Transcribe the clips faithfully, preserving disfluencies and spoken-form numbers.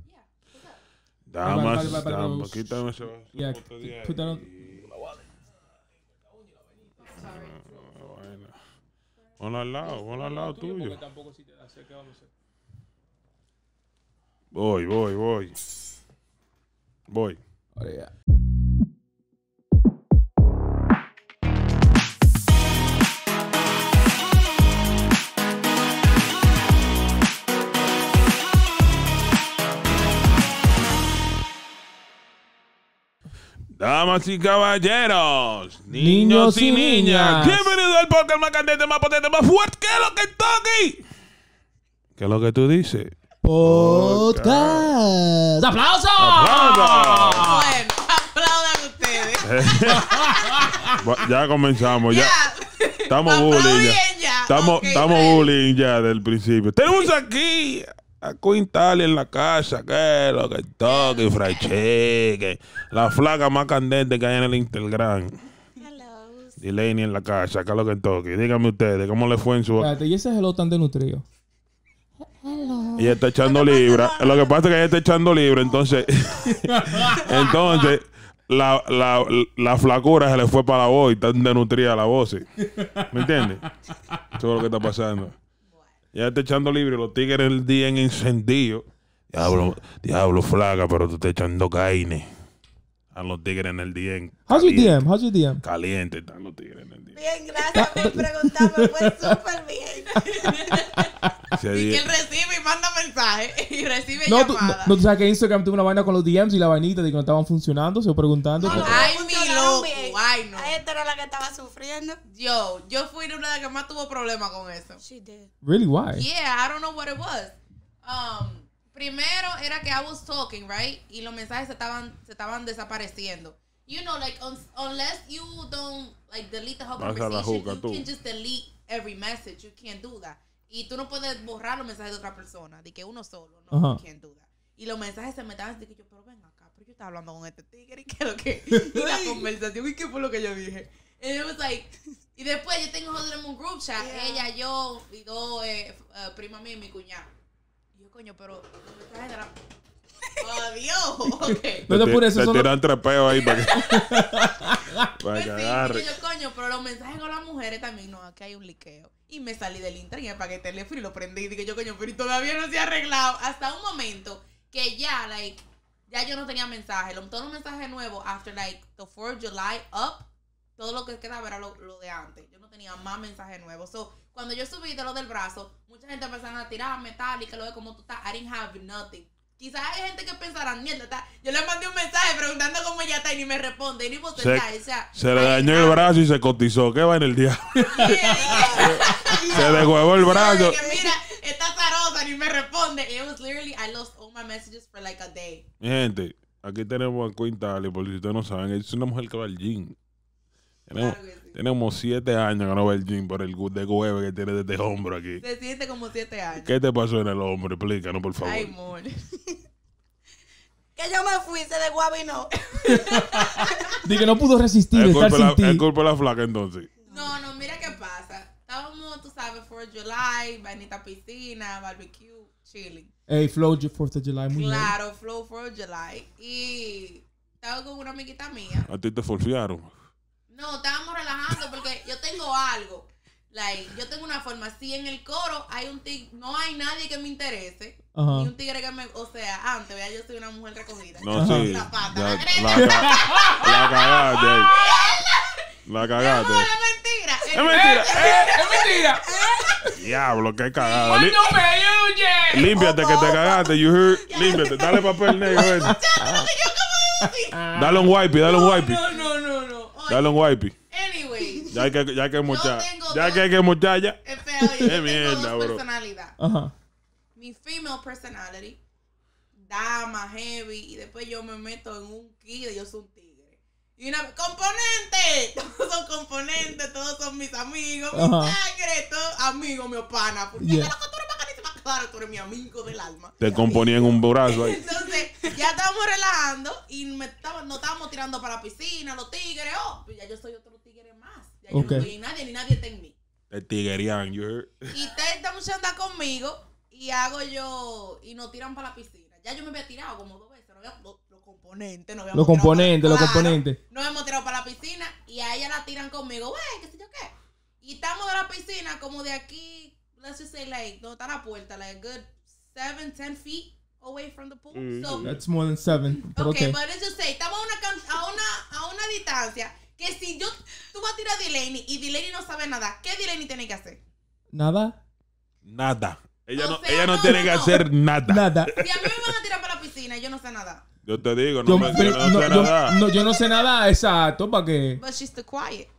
Damas, damas, quítame ese vaso. Yeah, put that on. Ponlo al lado, ponlo al lado tuyo. Voy, voy, voy. Voy. Ahora ya. Damas y caballeros, Niños niños y y niñas, niñas. bienvenido al podcast más candente, más potente, más fuerte. ¿Qué es lo que está aquí? ¿Qué es lo que tú dices? Podcast. ¡Aplausos! ¡Aplausos! Bueno, aplaudan ustedes. Ya comenzamos, ya. Ya. Estamos Aplauden bullying ya. ya. Estamos, Ok, estamos ready. bullying ya del principio. Tenemos aquí a Quintali en la casa, que es lo que toque, Fracheque, la flaca más candente que hay en el Instagram. Hello. Delaney en la casa, que es lo que toque. Díganme ustedes, ¿cómo le fue en su... Espérate, y ese hello tan desnutrido. Ella está echando libra. Lo que pasa es que ella está echando libra, entonces... entonces, la, la, la flacura se le fue para la voz y está desnutrida la voz. ¿Sí? ¿Me entiendes? Eso es lo que está pasando. Ella está echando libra y los tigres el día en encendido. Diablo, diablo, flaca, pero tú estás echando caine. Están los tigres en el día en How's your D caliente. M? How's your D M? Caliente están los tigres en el día. Bien, gracias por preguntarme. Fue súper bien. Ese Y que día- él recibe y manda mensajes y recibe No, tú, no, llamadas. no, tú sabes que Instagram tuvo una vaina con los D Ms y la vainita de que no estaban funcionando, se preguntando. No, no, Ay, no mi funcionaron loco. bien. Ay, no. A esta era la que estaba sufriendo. Yo, yo fui una de las que más tuvo problemas con eso. She did. Really, why? Yeah, I don't know what it was. Um, primero era que I was talking, right? Y los mensajes se estaban, se estaban desapareciendo. You know, like, un, unless you don't, like, delete the whole Vas a la conversation, juca, you tú. can just delete every message. You can't do that. Y tú no puedes borrar los mensajes de otra persona, de que uno solo. No, Ajá. you can't do that. Y los mensajes se me estaban así que yo, pero ven acá, pero yo estaba hablando con este tigre y qué es lo que... Y la conversación, ¿y qué fue lo que yo dije? And it was like... Y después yo tengo nosotros en un group chat, Yeah. ella, yo y dos eh, eh, prima mía y mi cuñada. Y yo, coño, pero los mensajes de la... ¡Oh, Dios! Okay. No te apures, te eso solo- tiran tres peos ahí para que, para Pues que sí, agarre. y yo, coño, pero los mensajes con las mujeres también, no, aquí hay un liqueo. Y me salí del internet, apagué el teléfono y lo prendí. Y dije yo, coño, pero y todavía no se ha arreglado. Hasta un momento que ya, like, ya yo no tenía mensajes. Lo- Todos los mensajes nuevos, after, like, the fourth of July up, todo lo que quedaba era lo, lo de antes. Yo no tenía más mensajes nuevos. So, cuando yo subí de lo del brazo, mucha gente empezaron a tirar metal y que lo de cómo tú estás. I didn't have nothing. Quizás hay gente que pensará, mierda, está- yo le mandé un mensaje preguntando cómo ella está y ni me responde. Y ni vos Se, o sea, se le I dañó didn't el have- brazo y se cotizó. ¿Qué va en el diablo? Yeah. Se deshuevó el brazo. Que mira, esta zarosa ni me responde. It was literally, I lost all my messages for like a day. Mi gente, aquí tenemos a Quintali, por si ustedes no saben, es una mujer que va al gym. Tenemos, Claro que sí. tenemos siete años que no va al gym por el gu- de hueve que tiene desde hombro aquí. Se siente como siete años. ¿Qué te pasó en el hombro? Explícanos, por favor. Ay, amor. Que yo me fui, se de guabinó. De que no pudo resistir Es estar culpa, sin la, ti. es culpa de la flaca entonces. No, no, mira qué pasa. Estábamos, tú sabes, for July, vainita piscina, barbecue, chilling. Hey, Flow, fourth of July, muy bien. Claro, flow for July. Y estaba con una amiguita mía. A ti te forfiaron. No, estábamos relajando porque yo tengo algo. Like, yo tengo una forma. Si en el coro hay un tigre, no hay nadie que me interese. Ajá. Ni un tigre que me. O sea, antes, vea, yo soy una mujer recogida. No, Ajá. sí. La pata. Ya- la creta. la, ca- la cagaste ahí. La Mi cagaste. amor, es mentira. Es mentira. Eh, ¡Es mentira! Diablo, qué cagada. Lí- ¡No me huye! Límpiate que te cagaste, you heard. Límpiate, dale papel negro. ven. Dale un wipe, dale un wipe. No, no, no, no. Oye, Dale un wipe. anyway. Ya hay que, ya hay que mochar. tengo Ya dos- que hay que mochar ya. Espera, oye, yo Qué mierda, tengo dos bro. personalidades. Ajá. Mi female personality, dama, heavy, y después yo me meto en un kid y yo soy un tigre. Y una componente, todos son componentes, todos son mis amigos, mi Ajá. sangre, todos amigos, mi pana. Porque Yeah. la tú eres bacanísima, claro, tú eres mi amigo del alma. Te componían un brazo ahí. Entonces, ya estábamos relajando y me estaba, nos estábamos tirando para la piscina, los tigres, oh, pues ya yo soy otro tigre más. Ya yo Ok. no soy en nadie, ni nadie está en mí. Te tiguerían, you heard. Y te esta muchacha anda conmigo y hago yo, y nos tiran para la piscina. Ya yo me había tirado como dos veces. No había, lo, los componentes, no habíamos Los componentes, los claro, componentes. Nos hemos tirado para la piscina y a ella la tiran conmigo, güey, qué sé yo qué. Y estamos de la piscina como de aquí, let's just say, like, donde está la puerta, like, a good seven, ten feet away from the pool. Mm-hmm. So, that's more than seven. Okay, okay, but let's just say, estamos a una, a una, a una distancia que si yo, tú vas a tirar a Delaney y Delaney no sabe nada, ¿qué Delaney tiene que hacer? Nada. Nada. Ella o no, sea, ella no, no tiene no, que no. hacer nada. Nada. Si a mí me van a tirar para la piscina y yo no sé nada. Yo te digo, no, Yo, me, pero, yo no, no, sé yo, nada. no, yo no sé nada, exacto, ¿para qué? But she's too quiet.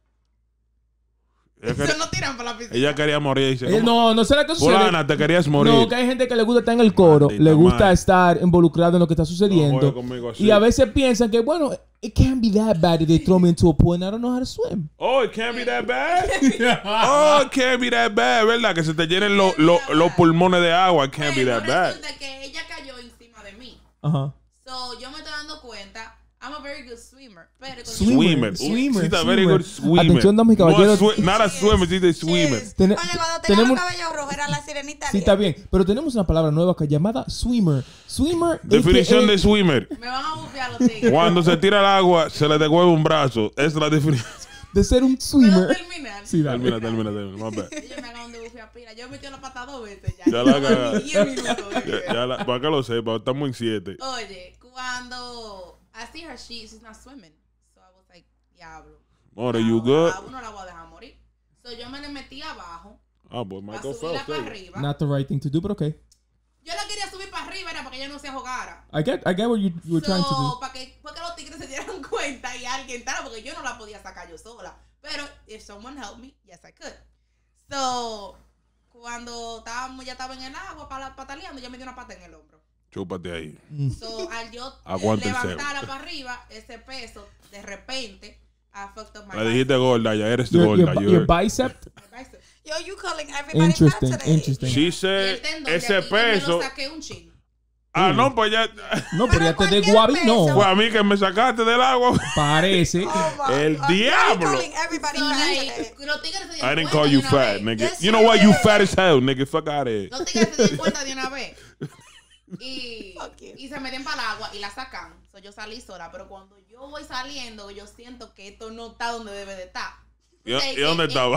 Ella, Eso quería, no tiran para la piscina. ella quería morir. Y dice, Eh, no, no será que sucede. Fulana, te querías morir. No, que hay gente que le gusta estar en el coro, Maldita le gusta madre. estar involucrado en lo que está No sucediendo. juegue conmigo así. Y a veces piensan que, bueno, it can't be that bad if they throw me into a pool and I don't know how to swim. Oh, it can't be that bad. Oh, it can't be that bad, ¿verdad? Que se te llenen los lo, lo pulmones de agua. It can't be Bueno, that bad. resulta que ella cayó encima de mí. Ajá. So, yo me estoy dando cuenta, I'm a very good swimmer. Pero cuando Swimmer. Swimmer, She's a swimmer. very good swimmer. Atención, damas y caballeros. No, swi- not a swimmer, she's a swimmer. Yes. Tene- Oye, cuando tenía tenemos- los cabellos rojos era la sirenita. Sí, está bien. Pero tenemos una palabra nueva que llamada swimmer. Swimmer. Definición A K A de swimmer. me van a bufear los tigres. Cuando se tira al agua, se le devuelve un brazo. Esa es la definición. de ser un ¿Puedo swimmer. terminar? Sí, dale. Termina, termina, termina. My bad. Ellos me acaban de bufear pila. Yo metí la pata dos veces ya. Ya la Llevo cagaste. diez minutos. de Ya, video. ya la, para que lo sepa, estamos en siete. Oye, cuando I see her, she, she's not swimming. So I was like, diablo. More, you good? A uno la voy a dejar morir. So yo me le metí abajo. Ah, pues Para Michael subirla Phelps. para eh. arriba. Not the right thing to do, but okay. Yo la quería subir para arriba, era para que ella no se ahogara. I get, I get what you, you were trying to So, do. para que, para que los tigres se dieran cuenta y alguien entrara, porque yo no la podía sacar yo sola. Pero, if someone helped me, yes, I could. So, cuando estábamos, ya estaba en el agua para, pataleando, ya me dio una pata en el hombro. Chúpate ahí. So, al yo Aguanta el levantarla para arriba, ese peso, de repente, I fucked up my Le dijiste gorda, ya eres Your, gorda. your, you your heard. bicep? bicep. Yo, you calling everybody Interesting, fat today. interesting. She Y el said, tendón de ese aquí, yo me peso. lo saqué un chin. Ah, no, pues ya. No, pero ya te de cualquier guabi, peso. Fue no. a mí que me sacaste del agua. Parece. Oh my El God. diablo. You calling everybody So, fat like, today. los tigres se I dieron didn't cuenta call de you una fat, vez. nigga. Yes, You know you what? You did. fat as hell, nigga. Fuck out of here. Los tigres se dieron cuenta de una vez. Y, Fuck you. y se meten para el agua y la sacan. So, yo salí sola, pero cuando yo voy saliendo, yo siento que esto no está donde debe de estar. ¿Y, O sea, y que- dónde eh, estaba?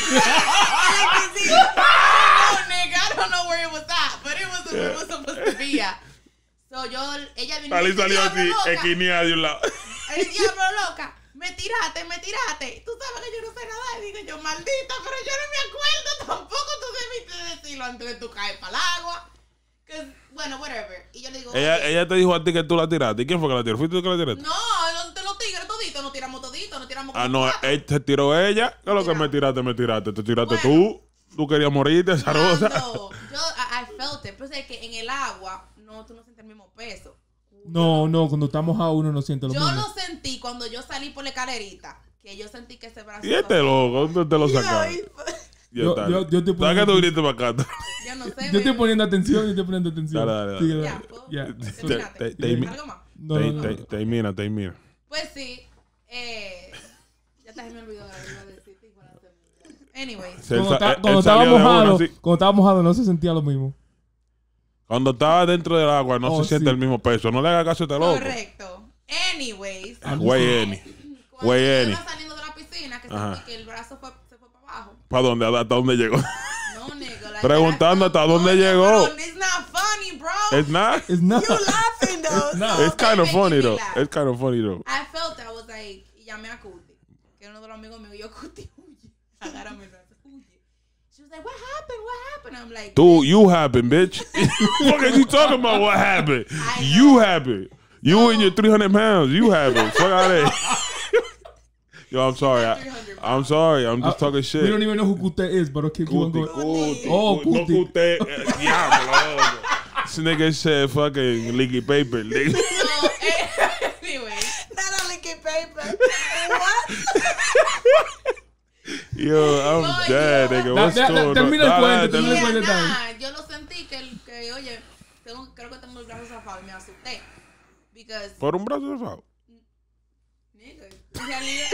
Oh, nigga, I don't know where it was at, but it was where it was supposed to be at. So, yo, ella vino Salí y me salió dijo, así, "Diablo, loca". esquineada de un lado. El diablo loca, me tiraste, me tiraste. Tú sabes que yo no sé nada. Y digo yo, maldita, pero yo no me acuerdo. Tampoco tú debiste decirlo antes de tú caer para el agua. Que, bueno, whatever. Y yo le digo, Ella, "Oye, ella te dijo a ti que tú la tiraste. ¿Y quién fue que la tiró? ¿Fuiste tú que la tiraste? no, no, te los tigres toditos, no tiramos toditos, no tiramos Ah, como no, cuatro". él te tiró ella. ¿Qué es lo que Mira. me tiraste? Me tiraste. Te tiraste Bueno. tú. Tú querías morirte, esa rosa. Cuando yo, I, I felt it. Pues es que en el agua, no, tú no sientes el mismo peso. No, no, cuando estamos a uno no siente lo Yo mismo. lo sentí cuando yo salí por la escalerita. Que yo sentí que ese brazo. Y este loco, ¿dónde te lo sacaron? Ay, Ya Yo- está. yo- yo te ¿Sabes que tú pongo- grites para acá? Yo no sé. Yo estoy baby. poniendo atención, yo estoy poniendo atención. Dale, dale, dale. Sigue, Ya, dale. ¿puedo? Ya. Terminaste. Te- te- te- ¿Algo más? No, Te- no, no. te- Termina, termina. Pues sí. Eh, ya te me olvidó lo que iba a decir. sí, bueno, termina. Anyways. Se- Cuando, él ta- sa- cuando él estaba salió de una mojado, así. cuando estaba mojado no se sentía lo mismo. Cuando estaba dentro del agua no Oh, se siente sí. el mismo peso. No le hagas caso a este loco. Correcto. Anyways. Güey, Eni. Cuando Güey, yo Eni. iba saliendo de la piscina, que Ajá. sentí que el brazo fue, se fue para abajo. ¿Para dónde? ¿Hasta dónde llegó? No, nigga. like, Preguntando that's hasta not dónde funny, llegó. bro. It's not funny, bro. It's not. It's not. You laughing though. No. It's kind of Making funny me though. laugh. It's kind of funny though. I felt I was like, y llamé a Cuti, que era uno de los amigos míos. Y yo, Cuti, huye. Agárrame el brazo, huye. She was like, what happened? What happened? I'm like, Dude, you happened, bitch. What are you talking about? What happened? I You happened. You and your three hundred pounds. You happened. Fuck out of here. Yo, I'm sorry. I, three hundred I'm sorry. I'm just talking We don't shit. even know who Kute is, but okay, keep on Cuti, going. cuti, Oh, cuti. No cuti. cuti. eh, Diablo. This nigga said fucking leaky paper. nigga. so, eh, anyway. Not only get paper. What? Yo, I'm Oye. dead, nigga. Da- What's da- da- going on? termina el Dale, cuento, termina el termina. cuento. Yeah, detalle. nah, yo lo sentí que, el- que oye, tengo, creo que tengo el brazo zafado y me asusté. Because, Por un brazo de fao. nigga, en realidad,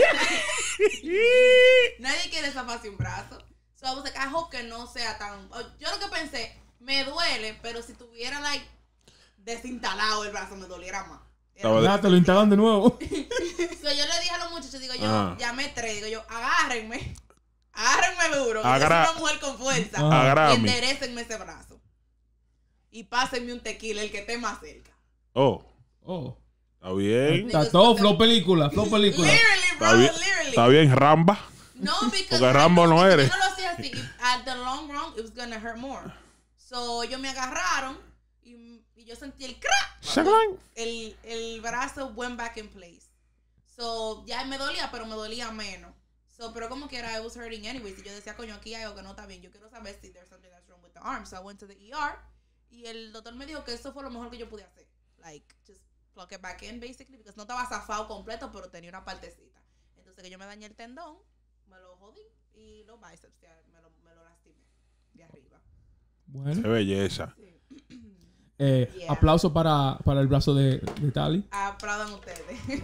nadie quiere zafarse un brazo. So I was like, I hope que no sea tan. Yo lo que pensé, me duele, pero si tuviera, like, desinstalado el brazo, me doliera más. Estaba de- Ya te lo instalan de nuevo. So, yo le dije a los muchachos, digo yo, Ajá. llamé tres, digo yo, agárrenme, agárrenme duro, que Agra- yo soy una mujer con fuerza, Ajá. y Agrame. enderécenme ese brazo. Y pásenme un tequila, el que esté más cerca. Oh, Oh. está bien. Está todo flow película, flow película. Literally, Está bro, bien, literally. está bien, Ramba. No, because Porque Rambo no si eres. yo no lo hacía así, if- at the long run, it was gonna hurt more. So, ellos me agarraron y, y yo sentí el crack. Shaglan. El, el brazo went back in place. So, ya me dolía, pero me dolía menos. So, pero como quiera, it was hurting anyways. Y yo decía, coño, aquí hay algo que no está bien. Yo quiero saber si there's something that's wrong with the arm. So, I went to the E R. Y el doctor me dijo que eso fue lo mejor que yo pude hacer. Like, just plug it back in, basically. Because no estaba zafado completo, pero tenía una partecita. Entonces, que yo me dañé el tendón, me lo jodí. Y los bíceps, ya, me lo, me lo lastimé. De arriba. Bueno. Qué belleza. Eh, Yeah. Aplauso para, para el brazo de, de Tali. Aplaudan ustedes.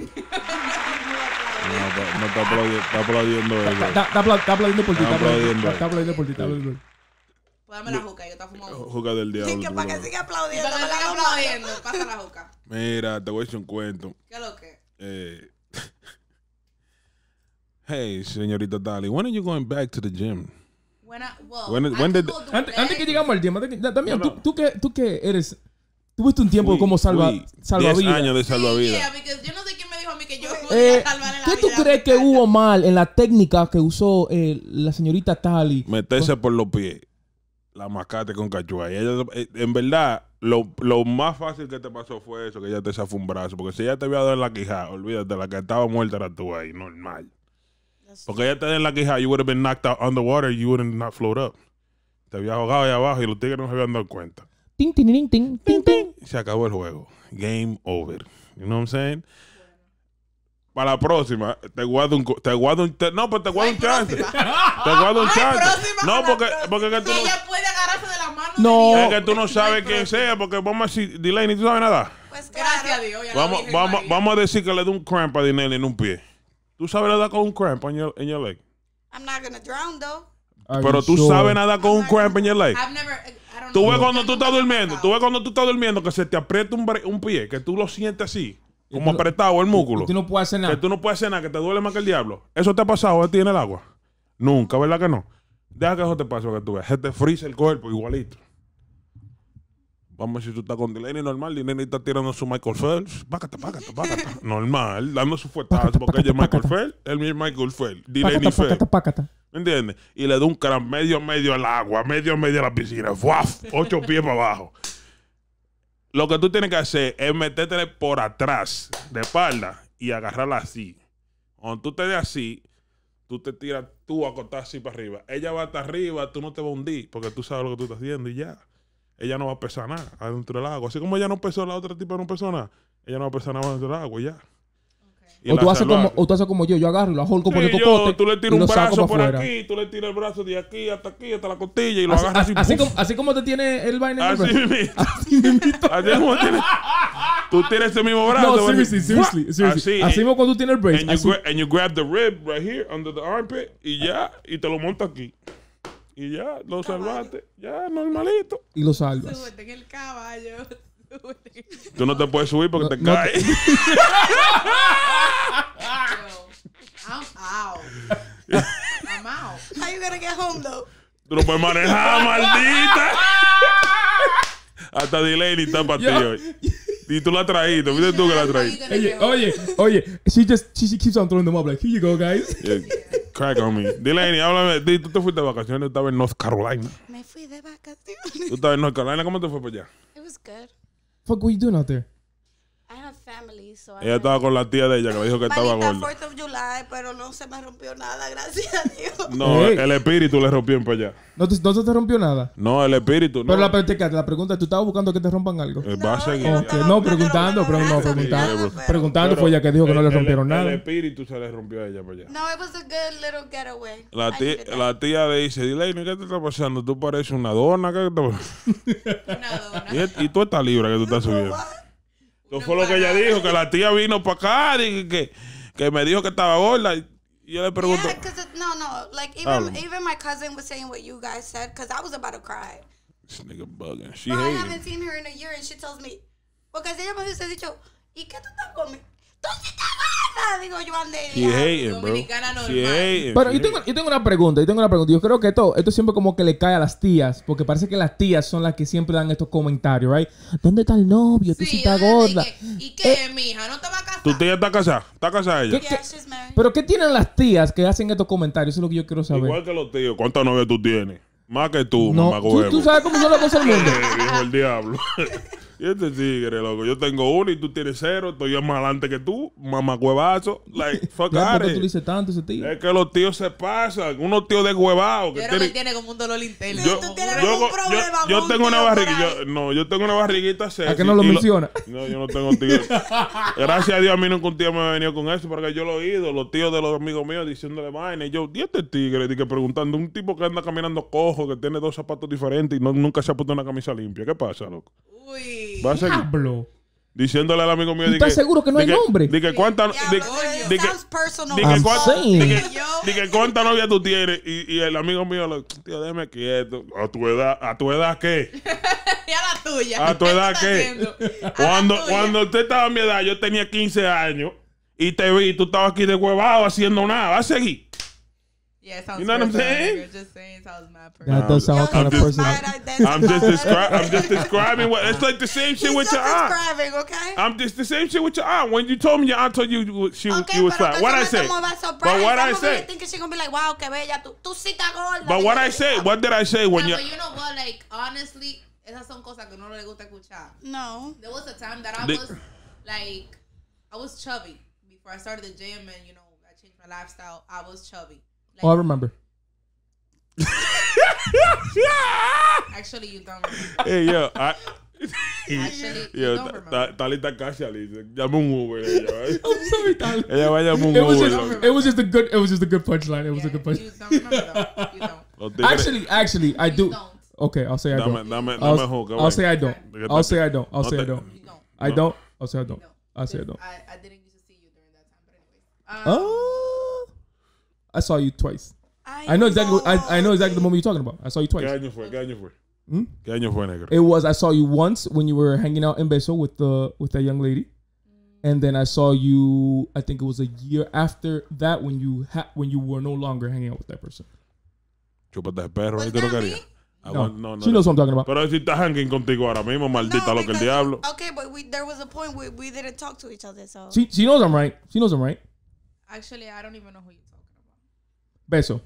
No, está- no está aplaudiendo, está aplaudiendo Está, ella. está- está apla- está aplaudiendo por ti. Está Está aplaudiendo, aplaudiendo. está aplaudiendo por ti. Está aplaudiendo por ti. Pues dame la juca, yo te fumo uno. Juca del diablo. Sí, que tú, para que bro. siga Y aplaudiendo. para que me la siga hago aplaudiendo, pasa la juca. Mira, te voy a decir un cuento. ¿Qué es lo que? Eh, hey, señorita Tali, when are you going back to the gym? When I, well, When- I when could did- go do Antes, antes que legs. llegamos al tiempo, antes que- también, No, tú, no. tú, que, tú que eres. Tuviste un tiempo Fui- como salva, fui salvavidas. diez años de Sí, salvavidas. yeah, because yo no sé quién me dijo a mí que yo Eh, podía salvarle la ¿Qué tú vida a crees que muchacha. hubo mal en la técnica que usó eh, la señorita Tali? Meterse por los pies. La macate con cachua. Y ella, eh, en verdad, lo, lo más fácil que te pasó fue eso, que ella te zafó un brazo. Porque si ella te había dado en la quijada, olvídate, la que estaba muerta era tú ahí, normal. Porque ella te da en la quijada, you would have been knocked out underwater, you would have not float up. Te había ahogado ahí abajo y los tigres no se habían dado cuenta. Ting, ting, ting, ting, ting, ting. Y se acabó el juego. Game over. You know what I'm saying? Para la próxima, te guardo un... co- Te guardo un te- no, pero te guardo Ay, un chance. próxima. Te guardo un Ay, chance. próxima, No, la porque, próxima. porque que tú Que no... ella puede agarrarse de la mano. No. de Es Dios. que tú no sabes quién próxima. sea, porque vamos a decir, Delaney, ¿tú sabes nada? Pues claro. Gracias a Dios. ya la Vamos, Virgen vamos, María. vamos a decir que le dé un cramp a Delaney en un pie. ¿Tú sabes nadar con un cramp en your, in your leg? I'm not gonna drown though. Are Pero you tú sure? sabes nadar con un cramp en your leg. I've never, I don't Tú know. ves cuando Yo tú nunca estás me he durmiendo, pasado. tú ves cuando tú estás durmiendo que se te aprieta un, bre- un pie, que tú lo sientes así, como tú no- apretado el músculo. Tú no puedes hacer Que nada. tú no puedes hacer nada, que te duele más que el diablo. ¿Eso te ha pasado a ti en el agua? Nunca, ¿verdad que no? Deja que eso te pase, que tú veas. Se te frisa el cuerpo igualito. Vamos a ver si tú estás con Delaney normal. Delaney está tirando su Michael Phelps. Pácata, pácata, pácata. Normal, dando su fuetazo. Pácata, Porque ella es pácata, Michael pácata. Phelps. Él es Michael Phelps. Delaney Pácata, Phelps. pácata, pácata. ¿Me entiendes? Y le da un cramp medio medio al agua, medio medio a la piscina. ¡Fuaf! Ocho pies para abajo. Lo que tú tienes que hacer es meterte por atrás, de espalda, y agarrarla así. Cuando tú te des así, tú te tiras tú a acostar así para arriba. Ella va hasta arriba, tú no te vas a hundir, porque tú sabes lo que tú estás haciendo y ya. Ella no va a pesar nada adentro del agua. Así como ella no pesó, la otra tipa no pesó nada. Ella no va a pesar nada dentro del agua y ya. Y O la tú, haces salvaje. como, o tú haces como yo, yo agarro y lo aholco por el Sí, cocote. yo, tú le y tiras un lo saco brazo pa' por afuera. aquí, tú le tiras el brazo de aquí hasta aquí, hasta la costilla y lo Así, agarras así. así, ¡puf! como, así como te tiene el vaina. en el Así brazo. mismo. Así mismito. Así como tienes. Tú tienes ese mismo brazo. No, así, seriously, seriously, ¡fua! seriously. Así. Así mismo cuando tú tienes el brace. and, you así. gra- and you grab the rib right here under the armpit y ya, y te lo montas aquí. Y ya, lo salvaste. Ya, normalito. Y lo salvas. Súbete en el caballo. Súbete. Tú no te puedes subir porque No- te no te- caes. I'm out. I'm out. How you gonna get home though? Tú no puedes manejar, maldita. Hasta Delaney está para ti Yo- hoy. Y tú la has traído. Viste tú que la has traído. Oye, oye, oye. She just, she, she keeps on throwing them up like, here you go, guys. Yeah, crack on me. Delaney, háblame. Di, tú te fuiste de vacaciones, estabas en North Carolina. Me fui de vacaciones. Tú estabas en North Carolina, ¿cómo te fue para allá? It was good. Fuck, what you doing out there? I have family, so I Ella estaba con la tía de ella que le dijo que estaba Manita, gorda. fourth of July, pero no se me rompió nada, gracias a Dios. No, Ey. el espíritu le rompió para allá. ¿No te, no se te rompió nada? No, el espíritu. No. Pero la, pregunta- la pregunta, ¿tú estabas buscando que te rompan algo? Eh, va a seguir. yo Ok, estaba no, buscando preguntando, romper pero no, brazos, preguntando. nada, pero- Preguntando Pero fue ella que dijo que no le el- rompieron el, nada. El espíritu se le rompió a ella para allá. No, it was a good little getaway. La I tía, needed that. la tía le dice, Delaney, ¿qué te está pasando? Tú pareces una dona. ¿Qué te... Una dona. y, y tú estás libre que tú estás subiendo. What? Eso fue lo que ella dijo, que la tía vino para acá y que, que me dijo que estaba gorda. Y yo le pregunto, Yeah, because no, no, like Habla. even even my cousin was saying what you guys said because I was about to cry. this nigga bugging. She Bro, I hated haven't it. seen her in a year, and she tells me, Porque si ella me hubiese dicho, ¿y qué tú estás comiendo? ¡Tú sí estás gorda! Digo yo, ande. She hating, bro. Dominicana normal. She hating. Pero she yo tengo, hating. yo tengo una pregunta, yo tengo una pregunta. Yo creo que esto, esto siempre como que le cae a las tías, porque parece que las tías son las que siempre dan estos comentarios, ¿right? ¿Dónde está el novio? Tú sí estás yo gorda. dije, ¿y qué, mija? ¿No te vas a casar? ¿Tu tía está casada? ¿Está casada ella? ¿Qué- Yeah, she's married. Pero ¿qué tienen las tías que hacen estos comentarios? Eso es lo que yo quiero saber. Igual que los tíos. ¿Cuántas novias tú tienes? Más que tú, No, mamá ¿tú, tú sabes cómo son las cosas del mundo. Dijo el diablo. Y este tigre, loco. Yo tengo uno y tú tienes cero. Estoy yo más adelante que tú. Mamá huevazo. Like, fuck Ya, out ¿por qué it. tú le dices tanto a ese tío? Es que los tíos se pasan. Unos tíos de huevados. Yo Que creo que él tienen... tiene como un dolor interno. Yo, Tú tienes yo, algún yo, problema yo con tengo un una tío barriguita. por ahí. No, yo tengo una barriguita sexy. ¿A qué no lo y menciona? No, yo no tengo tíos. Gracias a Dios a mí nunca un tío me ha venido con eso, porque yo lo he oído, los tíos de los amigos míos diciéndole vaina. Y yo, ¿y este tigre? Y que preguntando, un tipo que anda caminando cojo, que tiene dos zapatos diferentes y no, nunca se ha puesto una camisa limpia. ¿Qué pasa, loco? Uy. Va a seguir Diablo. diciéndole al amigo mío. ¿Tú di estás seguro que no hay nombre? Di que cuánta. Diablo, di- it di que- sounds personal. di que I'm cuánta- saying. di que- Yo- di que cuánta novia tú tienes. Y, y el amigo mío, lo, tío, déjame quieto. ¿A tu edad? ¿A tu edad qué? Y a la tuya. ¿A tu ¿Qué edad tú qué? estás haciendo? A la Cuando, tuya. cuando usted estaba a mi edad, yo tenía quince años y te vi, tú estabas aquí de huevado haciendo nada. ¿Vas a seguir? Yeah, it sounds You know what I'm personal, saying? nigga. Just saying, sounds mad That personal. does sound Yo, kind of just- personal. Bad identity. I'm just, descri- I'm just describing what it's like the same shit He's with just your aunt. describing, okay? I'm just the same shit with your aunt. When you told me your aunt told you you- she was Okay, you was pero fat. que What eso I no say? te mueva surprise. But what I I'm say? really thinking she's gonna be like, wow, qué bella. Tú, tú sí estás gorda. But what Digo, I say? What did I say when Yeah, you? but you know what? Like, honestly, esas son cosas que uno no le gusta escuchar. No. There was a time that I The- was, like, I was chubby. Before I started the gym and, you know, I changed my lifestyle, I was chubby. Like, Oh, I remember. actually, you don't remember. Hey yo, I, Actually, you yo, don't ta- remember. ta- Talita casi Alice. Llama un Uber ella. ¿eh? I'm sorry, Tyler. Ella va a llamar un It was Uber. just, loco. it was just a good, it was just a good punchline. It was a Yeah, good punchline. you don't remember, though. You don't. Los tigres- Actually, actually, I You do. don't. Okay, I'll say I Dame, don't. dame, I'll, dame juca, I'll ven. say I don't. I'll say I don't. I'll No say I te- don't. You don't. I don't. I'll say I don't. No. I'll say I don't. I, I didn't used to see you during that time, but anyways. Um, Oh, I saw you twice. Ay, I know exactly. What, I, I know exactly the no. moment you're talking about. I saw you ¿Qué twice. año fue? ¿Qué año fue? Hmm? ¿Qué año fue, negro? It was I saw you once when you were hanging out in Beso with the with that young lady, and then I saw you. I think it was a year after that when you ha- when you were no longer hanging out with that person. Chúpate el perro, Was ¿y tú lo that querías? me? Ah, No, bueno, no, no. she knows what I'm talking about. Pero si estás hanging contigo ahora mismo, maldita No, lo que el because- diablo. Okay, but we, there was a point where we didn't talk to each other, so. She she knows I'm right. She knows I'm right. actually, I don't even know who you're talking about. Beso.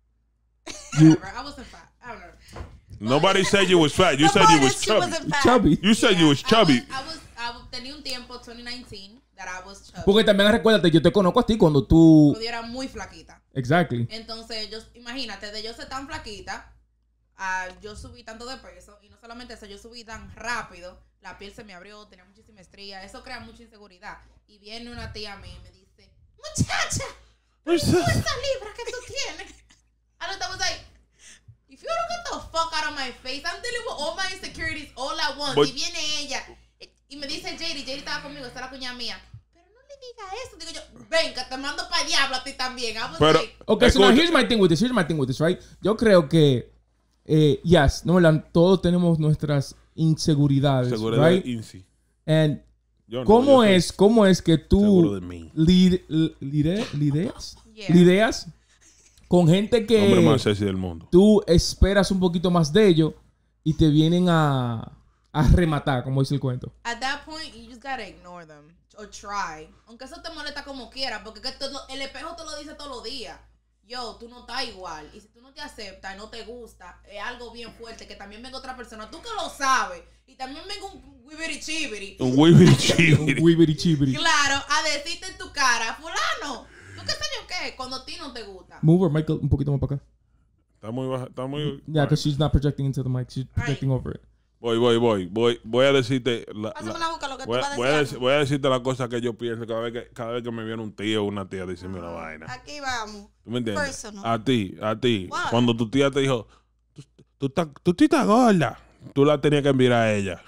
You Whatever. I wasn't fat. I don't know. Nobody said you was fat. You The said you point was is she chubby. wasn't fat. chubby. You said you was chubby. I was, I was, tenía un tiempo, twenty nineteen, that I was chubby. Porque también recuérdate, yo te conozco a ti cuando tú. Cuando yo era muy flaquita. Exactly. Entonces, yo, imagínate, de yo ser tan flaquita, a yo subí tanto de peso, y no solamente eso, yo subí tan rápido, la piel se me abrió, tenía muchísima estría, eso crea mucha inseguridad. Y viene una tía a mí y me dice, muchacha, ¿cuántas libras que tú tienes? And I was like, if you don't get the fuck out of my face, I'm dealing with all my insecurities all at once. But- y viene ella, y, y me dice Jady, Jady estaba conmigo, esta es la cuñada mía. Pero no le diga eso, digo yo, ven, que te mando para el diablo a ti también. I was Pero, like, Okay, so now escucha. here's my thing with this. Here's my thing with this, right? Yo creo que, eh, yes, no, ¿verdad? Todos tenemos nuestras inseguridades, Seguridad right? Inci. And Yo no, ¿cómo yo soy es, cómo es que seguro tú de mí. lid- l- lide- lideas, Yeah. lideas con gente El hombre más que sexy del mundo. tú esperas un poquito más de ellos y te vienen a, a rematar, como dice el cuento? at that point, you just gotta ignore them. Or try. Aunque eso te molesta como quiera, porque que todo- el espejo te lo dice todos los días. Yo, tú no estás igual. Y si tú no te aceptas y no te gusta, es algo bien fuerte. Que también venga otra persona. Tú que lo sabes. Y también venga un wibiri chibiri. Un wibiri Un chibiri. wibiri chibiri. Claro, a decirte en tu cara, fulano, ¿tú qué sé yo qué? Cuando a ti no te gusta. Move her mic un poquito más para acá. Está muy baja, está muy... Yeah, because she's not projecting into the mic. She's projecting over it. Voy, voy, voy, voy. Voy a decirte... La, Pásame la- la boca lo que tú voy, vas a voy a decir. dec- voy a decirte la cosa que yo pienso cada vez que, cada vez que me viene un tío o una tía a decirme una vaina. Aquí vamos. ¿Tú me entiendes? Personal. A ti, a ti. What? Cuando tu tía te dijo, tú, tú, estás- tú sí estás gorda, tú la tenías que enviar a ella.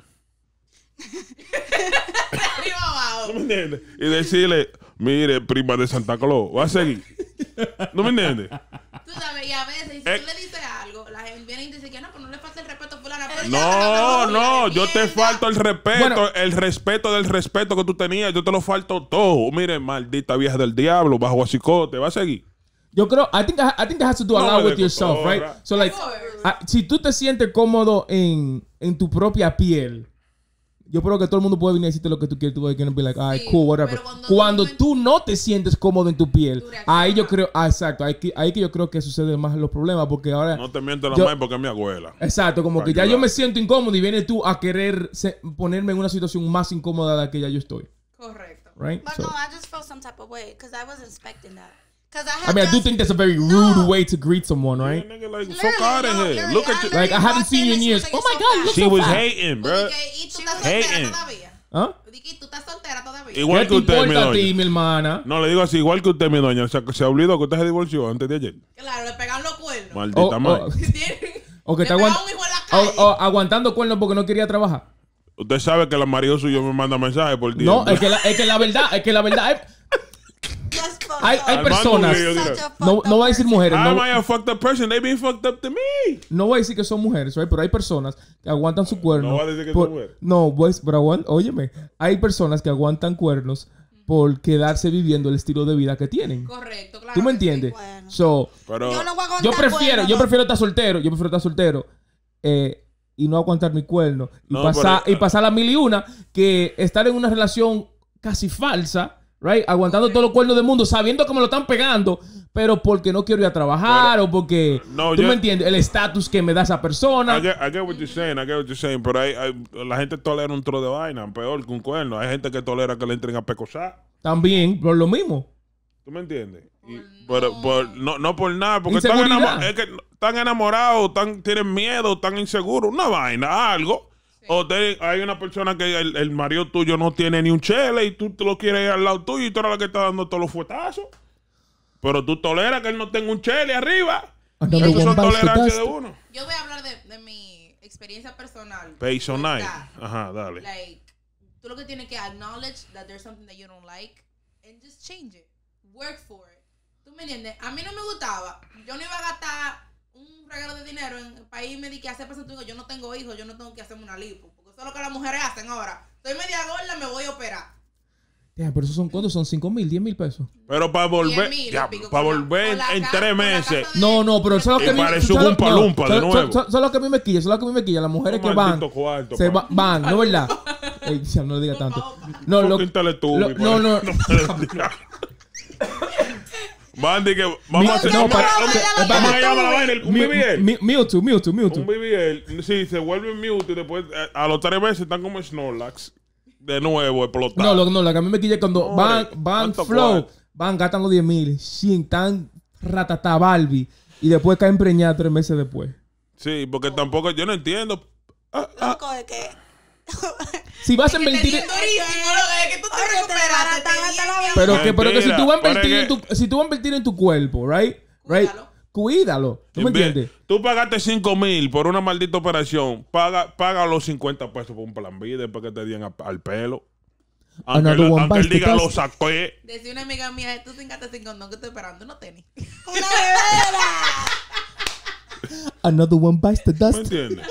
Arriba abajo. ¿Tú me entiendes? Y decirle, mire, prima de Santa Claus, va a seguir. ¿No me entiendes? Tú sabes, y a veces, y si Eh. tú le dices algo, la gente viene y dice que no, pues no le falta el respeto a fulana. Pero ya No, te no, de yo te mierda. falto el respeto, Bueno. el respeto del respeto que tú tenías, yo te lo falto todo. Mire, maldita vieja del diablo, bajo acicote, va a seguir. Yo creo, I think, I think that has to do a No lot me with yourself, right? decotorra. So like, ah, si tú te sientes cómodo en, en tu propia piel, yo creo que todo el mundo puede venir y decirte lo que tú quieres. Tú vas a be like, alright, Sí, cool, whatever. pero cuando Cuando tú- tú no te sientes cómodo en tu piel, Tú reaccionas. ahí yo creo, ah, exacto, ahí que, ahí que yo creo que suceden más los problemas porque ahora, No te mientes la Yo- madre porque es mi abuela. exacto, como Para que ya ayudar. yo me siento incómodo y vienes tú a querer se- ponerme en una situación más incómoda de la que ya yo estoy, Correcto. right? But So, no, I just felt some type of way because I wasn't expecting that. Because I I have mean, I do just- think that's a very rude No. way to greet someone, right? Yeah, nigga, like, Literally, fuck out of no, here. literally, Look at I you. Like, I haven't walked seen in you in and she years. was Oh like, my "You're God, so you look She so was fat. hating, bro. Dije, ¿y tú estás Hating. soltera todavía? ¿Ah? Dije, ¿y tú estás soltera todavía? Igual ¿Qué que te usted, mi importa a ti, doña. mi hermana? No, le digo así, igual que usted, mi doña. Se, se olvidó que usted se divorció antes de ayer. Claro, le pegan los cuernos. Maldita Oh, madre. oh. Tienen- O que le está pegan aguant- un hijo en la o- calle. o aguantando cuernos porque no quería trabajar. Usted sabe que la marido suyo me manda mensajes por día. No, es que la, es que la verdad, es que la verdad, hay, That's fucked hay, up. hay Armando personas, Ríos, Such diga. a fucked no, up no voy a decir person. mujeres, How am no, I a fucked up person? They been fucked up to me. no voy a decir que son mujeres, right? Pero hay personas que aguantan su cuerno. No va a decir que por- son mujeres. No, pues, pero aguant- óyeme, hay personas que aguantan cuernos por quedarse viviendo el estilo de vida que tienen. Correcto, claro. ¿Tú me que sí. entiendes? Bueno. So, Pero Yo no voy a aguantar yo prefiero, cuernos, yo no. prefiero estar soltero, yo prefiero estar soltero eh, y no aguantar mi cuerno y No, pasar pero- y pasar la mil y una que estar en una relación casi falsa, right? Aguantando todos los cuernos del mundo, sabiendo que me lo están pegando, pero porque no quiero ir a trabajar Pero- o porque No, tú yo- me entiendes, el estatus que me da esa persona. I get, I get what you're saying, I get what you're saying, pero hay, hay- la gente tolera un tro de vaina, peor que un cuerno. Hay gente que tolera que le entren a pecosar. También por lo mismo. ¿Tú me entiendes? Y- pero por, no, no por nada, porque están, Inseguridad. enamo- es que están enamorados, están, tienen miedo, están inseguros, una vaina, algo. O te- hay una persona que el, el marido tuyo no tiene ni un chele y tú te lo quieres al lado tuyo y tú eres la que está dando todos los fuetazos. Pero tú toleras que él no tenga un chele arriba. Another Eso one son bites the tolerancias dust. de uno. Yo voy a hablar de, de mi experiencia personal. Personal. With that. Ajá, dale. Like, tú lo que tienes que acknowledge that there's something that you don't like and just change it. Work for it. ¿Tú me entiendes? A mí no me gustaba. Yo no iba a gastar un regalo de dinero en el país y me di que hacer para tu hijo. Yo no tengo hijos, yo no tengo que hacerme una lipo. Porque eso es lo que las mujeres hacen ahora. Estoy media gorda, me voy a operar. Ya, pero eso son cuántos, son cinco mil, diez mil pesos. Pero para volver, diez mil, ya, pico, para con la- volver con la en ca- tres con la meses. casa de- No, no, pero eso es lo que Y a mí- parece ¿sabes un lo- Oompa no, Loompa de ¿sabes- nuevo. ¿sabes- ¿sabes lo que a mí me quilla? Eso es lo que a mí me quilla. Las mujeres Un que van, maldito cuarto, se pa. va- van, ¿no es verdad? Ey, ya no le diga tanto. No, lo, Fucking Teletubby, lo- no, no. Bandy que vamos a hacer no, vamos para- a- vamos a- vamos a llamar a la vaina el- un Mi- B B L. mi- Mewtwo, Mewtwo, Mewtwo. Un B B L, sí, se vuelve mute y después eh, a los tres meses están como Snorlax. De nuevo, explotar. No, lo, no, lo que a mí me quilla es cuando Hombre, van, van ¿cuánto flow, cuarto? van, gastan los diez mil, sin tan ratata Barbie y después caen preñadas tres meses después. Sí, porque tampoco, yo no entiendo. Ah, ah, Loco, es que... Si vas a Que te invertir, di durísimo, lo que es que tú te Oye, te recuperaste. desbaratan hasta la te di- pero que, pero que si tú vas a Mentira, invertir en pero tu, si tú vas a invertir en tu cuerpo, right, right, Cuídalo. cuídalo, ¿tú me en vez- entiendes? Tú pagaste cinco mil por una maldita operación. Paga, paga los cincuenta pesos por un plan B después que te den a- al pelo. Aunque, Another él, one aunque él bites the diga lo dust. saqué. Decía una amiga mía, tú sin gastar sin condón que estoy esperando unos tenis. ¡Una bebera! Another one bites the ¿Me dust. entiendes?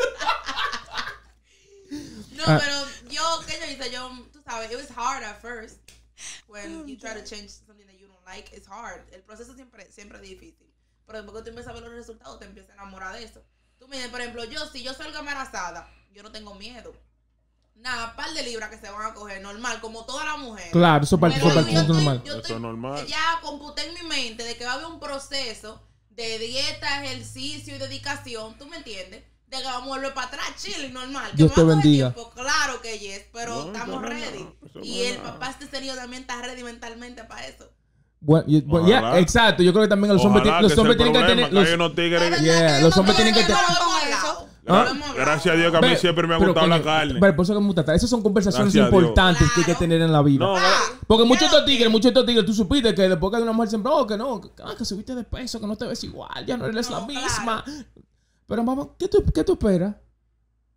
No, Ah. pero yo, ¿qué yo hice? Yo, tú sabes, it was hard at first. When you try to change something that you don't like, it's hard. El proceso siempre, siempre es difícil. Pero después que tú empiezas a ver los resultados, te empiezas a enamorar de eso. Tú me dices, por ejemplo, yo, si yo salgo embarazada, yo no tengo miedo. Nada, par de libras que se van a coger, normal, como todas las mujeres. Claro, eso para Pero eso yo para el estoy- normal. yo Eso estoy- es normal. Ya computé en mi mente de que va a haber un proceso de dieta, ejercicio y dedicación, ¿tú me entiendes? De que vamos a volver para atrás, chile, normal. Que Dios me te va a coger bendiga. tiempo, claro que yes, pero No, estamos eso no es ready. nada, eso Y no es el nada. papá este serio también está ready mentalmente para eso. Bueno, y- bueno, ya, Ojalá. exacto. Yo creo que también los hombres, Ojalá ti- los que hombres sea el tienen que problema, tener. que Los, hay unos tigres que- Yeah, los hombres tienen que Pero tener. lo hemos con eso. hablado. ¿Ah? Lo hemos hablado. Gracias a Dios que a mí Pero- siempre me ha pero, gustado la coño, carne. pero por eso que me gusta. Esas son conversaciones Gracias a Dios. importantes que hay que Claro. tener en la vida. No, Porque muchos de estos Claro. tigres, muchos de estos tigres, tú supiste que después que hay una mujer siempre, oh, que no, que, ah, que subiste de peso, que no te ves igual, ya no eres No, la misma. claro. Pero mamá, ¿qué tú, qué tú esperas?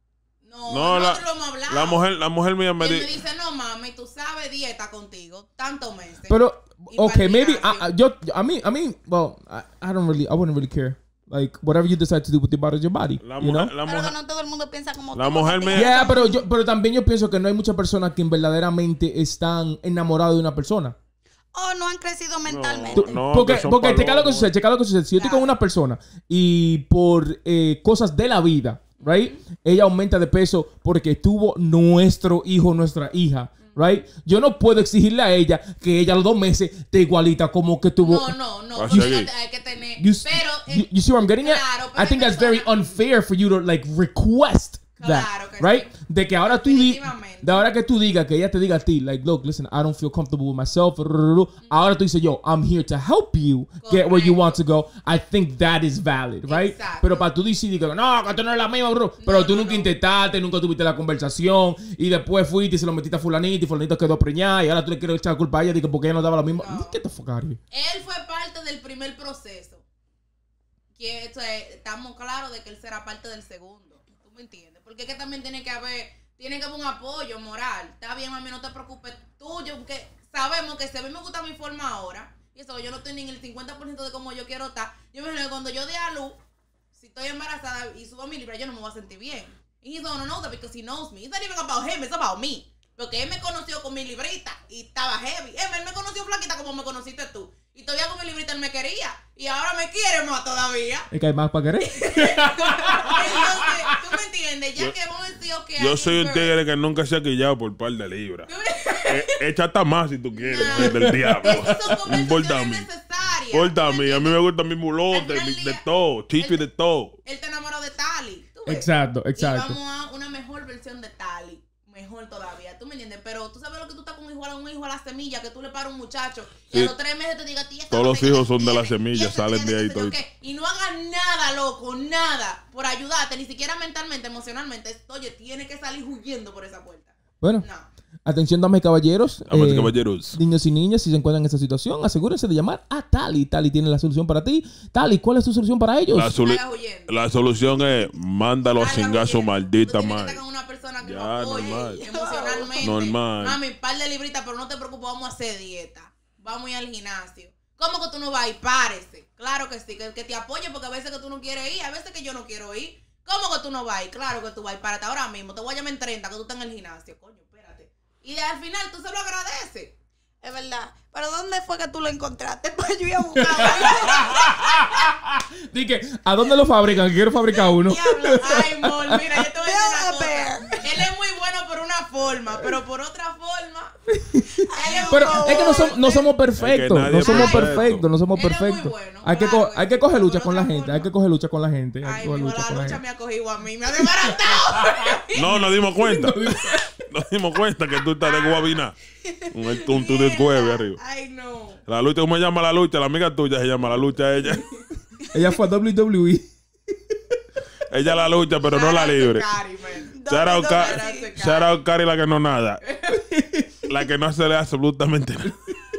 No, No, la, nosotros lo hemos hablado. la mujer, la mujer mía me Y él me dice. dice, no mami, tú sabes dieta contigo, tantos meses. Pero, Y okay, pa'l maybe, gimnasio. I, I, yo, I mean, I mean, well, I, I don't really, I wouldn't really care. Like, whatever you decide to do with your body is your body, La you know? mujer, la Pero que mujer, no todo el mundo piensa como La tú, mujer porque me- piensa Yeah, como pero tú. yo, pero también yo pienso que no hay muchas personas que verdaderamente están enamoradas de una persona. O no han crecido mentalmente. Tú- No, porque que son porque checa lo que palomos. sucede, checa lo que sucede. Si yo estoy Claro. con una persona y por eh, cosas de la vida, right, ella aumenta de peso porque tuvo nuestro hijo, nuestra hija, right, yo no puedo exigirle a ella que ella a los dos meses esté igualita como que tuvo. No, no, no. Va a Porque seguir. hay que tener. You, pero. you, you see where I'm getting at? Claro, pero I think hay that's very personas- unfair for you to like request that, Claro que right? sí. De que ahora tú di- Definitivamente. de ahora que tú digas que ella te diga a ti, like, look, listen, I don't feel comfortable with myself. Ahora tú dices, yo, I'm here to help you get where you want to go. I think that is valid, right? Exacto. Pero para tú decir que no, que tú no eres la misma, bro. Pero No, tú no, nunca no. intentaste, nunca tuviste la conversación y después fuiste y se lo metiste a fulanita y fulanita quedó preñada y ahora tú le quieres echar culpa a ella de que porque ella no daba lo mismo. No. Get the fuck out of here. Él fue parte del primer proceso. Que esto es- estamos claros de que él será parte del segundo. ¿Tú me entiendes? Porque es que también tiene que haber, tiene que haber un apoyo moral. Está bien, mami, no te preocupes tú, yo, porque sabemos que si a mí me gusta mi forma ahora, y eso yo no estoy ni en el cincuenta por ciento de cómo yo quiero estar, yo me imagino que cuando yo dé a luz, si estoy embarazada y subo mi libra, yo no me voy a sentir bien. And he's gonna know that because he knows me. It's not even about him, it's about me. Porque él me conoció con mi librita y estaba heavy. Él, él me conoció flaquita como me conociste tú. Y todavía con mi librita él me quería. Y ahora me quiere más todavía. Es que hay más para querer. Entonces, ¿tú me entiendes? Ya Yo- que hemos decidido que Yo hay soy un birth. tigre que nunca se ha quillado por par de libras. ¿Tú me- Eh, Echa hasta más si tú quieres, Nah. mujer del diablo. Esas son No importa a conversaciones mí. necesarias. Importa a ¿Tú me mí. A mí me entiendes? gusta mi mulote, Al final mi- del de día, todo, chipi él- de todo. Él te enamoró de Tali. ¿tú ves? Exacto, Y exacto. vamos a una mejor versión de Tali. Mejor todavía, ¿tú me entiendes? Pero tú sabes lo que tú estás con un hijo, a un hijo a la semilla, que tú le paras a un muchacho y Sí. a los tres meses te diga, tía, esta Todos los botella hijos son de la tiene, semilla, y ese salen tiene, de ahí qué sé yo todito. qué. Y no hagas nada, loco, nada, por ayudarte, ni siquiera mentalmente, emocionalmente. Oye, tiene que salir huyendo por esa puerta. Bueno, No. atención, damas y caballeros. Damas y eh, caballeros. Niños y niñas, si se encuentran en esta situación, asegúrense de llamar a Tali. Tali tiene la solución para ti. Tali, ¿cuál es tu solución para ellos? La, solu- Salgas huyendo. la solución es mándalo a Salgas cingar su huyendo. maldita Tú tienes que madre. estar con una persona que Ya, lo apoye normal. emocionalmente. Normal. Mami, par de libritas, pero no te preocupes, vamos a hacer dieta. Vamos a ir al gimnasio. ¿Cómo que tú no vas a ir? Párese. Claro que sí, que, que te apoye porque a veces que tú no quieres ir, a veces que yo no quiero ir. ¿Cómo que tú no vas a ir? Claro que tú vas a ir. Párate ahora mismo. Te voy a llamar en treinta que tú estás en el gimnasio. Coño, espérate. Y al final tú se lo agradeces. Es verdad. Pero ¿dónde fue que tú lo encontraste? Pues yo iba a buscar. Dije, ¿a dónde lo fabrican? Que quiero fabricar uno. Diablo, ay, mol, mira, yo te voy a Build decir a una bear. cosa. Él es muy bueno por una forma, pero por otra forma, él es Pero un es que no somos, no somos Es que perfectos. nadie No es somos perfecto. perfectos. No somos Él es muy perfectos. bueno, Hay que, claro, co- hay que coger lucha por con la otra gente. forma. Hay que coger lucha con la gente. Hay que Ay, coger mijo, lucha la con la lucha gente. me ha cogido a mí, me ha desbaratado. No, nos dimos cuenta. Nos dimos cuenta que tú estás de guabina. Un, el- un tu de cueve arriba. Ay, no. La lucha, ¿cómo se llama la lucha? La amiga tuya se llama la lucha ella. Ella fue a W W E. Ella la lucha, pero no la libre. Cari, man. Shout out, Ca- Doble, shout out Cari, la que no nada. La que no hace absolutamente nada.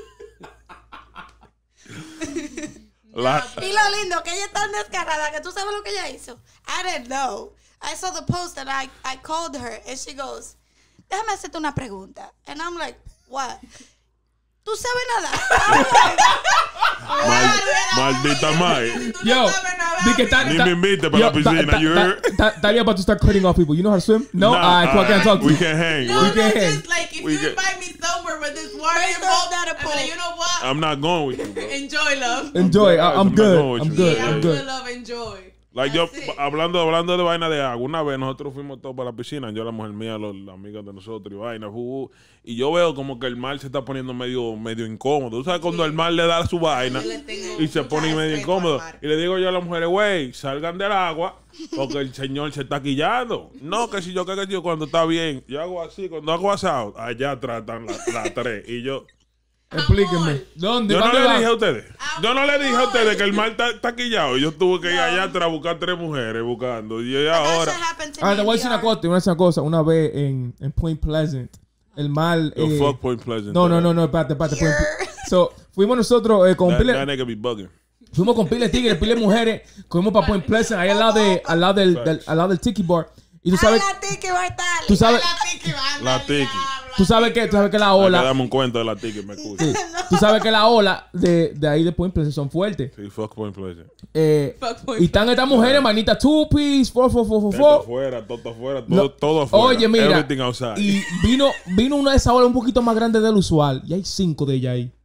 La- Y lo lindo, que ella es tan descarada que tú sabes lo que ella hizo. I didn't know. I saw the post and I, I called her and she goes, déjame hacerte una pregunta. And I'm like, what? ¿Tú sabes nada? mal- maldita madre. Tú Yo, no sabes nada, di que ta- Ni ta- me invite para yo, la piscina, ta- ta- you ta- heard? ta- Talia about to start cutting off people. You know how to swim? No, Nah, I can't uh, talk to we you. can hang. No, We no, can just like if We you can- invite me somewhere with this water Let's involved, not a I'm pool. like, you know what? I'm not going with you, bro. Enjoy, love. Enjoy. I- I'm I'm not good. going with I'm you. good. Yeah, I'm I'm good. good, love, enjoy. Like yo, That's it. hablando, hablando de vaina de agua, una vez nosotros fuimos todos para la piscina, yo, la mujer mía, los, los amigos de nosotros y vaina, uh, y yo veo como que el mar se está poniendo medio, medio incómodo. ¿Tú sabes cuando el mar le da su vaina Yo le tengo y se mucha pone medio respeto al incómodo? mar. Y le digo yo a las mujeres, güey, salgan del agua porque el señor se está quillando. No, que si yo, que, que yo, cuando está bien, yo hago así, cuando hago asado, allá tratan las la tres. Y yo, Explíquenme. ¿Dónde? yo no ¿Dónde le va? dije a ustedes, yo no le dije a Amor. ustedes que el mar está, está quillado. Yo tuve que ir allá atrás a buscar tres mujeres buscando. Y yo That ahora... shit happened to Ah, me te in voy a decir the una yard. cosa, te voy a decir una cosa. Una vez en, en Point Pleasant, el mal. Yo eh, fuck Point Pleasant. no, no, no, no, espérate, espérate. Point Ple- So, fuimos nosotros eh, con That, pile, that nigga be bugging. fuimos con pile de tigres, pile de mujeres, fuimos para Point Pleasant, ahí al lado, de, al lado del, del- al lado del Tiki Bar. Y tú sabes, A la Tiki Bartali. tú sabes, La tiki, banda, La tiki. diablo, tú sabes que, tú sabes que la Ola. ola, Dame un cuento de la tiki, me escucha. sí, tú sabes que la ola de, de ahí de Point Pleasant son fuertes. Sí, fuck Point Pleasant. Eh, Fuck Point y están estas mujeres, manita, two piece, four, four, four, four, Todo four. afuera, todo afuera, todo, No. todo afuera. Oye, mira, Everything outside. y vino, vino una de esas olas un poquito más grande del usual. Y hay cinco de ellas ahí.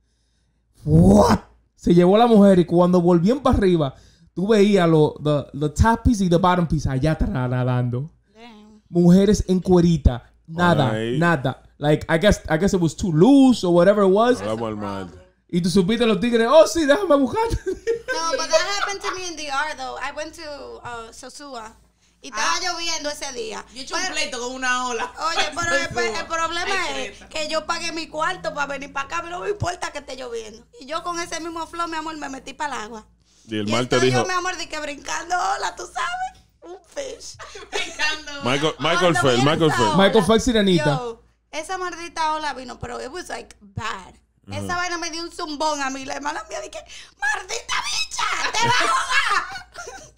What? Se llevó la mujer y cuando volvían para arriba, tú veías los the, the top piece y the bottom piece allá atrás nadando. Damn. Mujeres en cuerita. Nada, Alright. nada. Like, I guess, I guess it was too loose or whatever it was. Hablamos al mal. Y tú supiste los tigres, oh sí, déjame buscar. No, but that happened to me in D R though. I went to uh, Sosúa y estaba Ah. lloviendo ese día. Yo he hecho un Pero- pleito con una ola. Oye, pero el, el- el problema Ay, es creta. que yo pagué mi cuarto para venir para acá, pero no me importa que esté lloviendo. Y yo con ese mismo flow, mi amor, me metí para el agua. Y el y mal te estoy dijo, yo, mi amor, de que brincando, hola, tú sabes, un fish. Brincando. Michael, Michael Cuando Phelps, viene Michael esa Phelps. ola, Michael Phelps, sirenita. yo, esa maldita ola vino, pero it was like bad. Esa vaina me dio un zumbón a mí. La hermana mía dije, maldita bicha, te va a ahogar.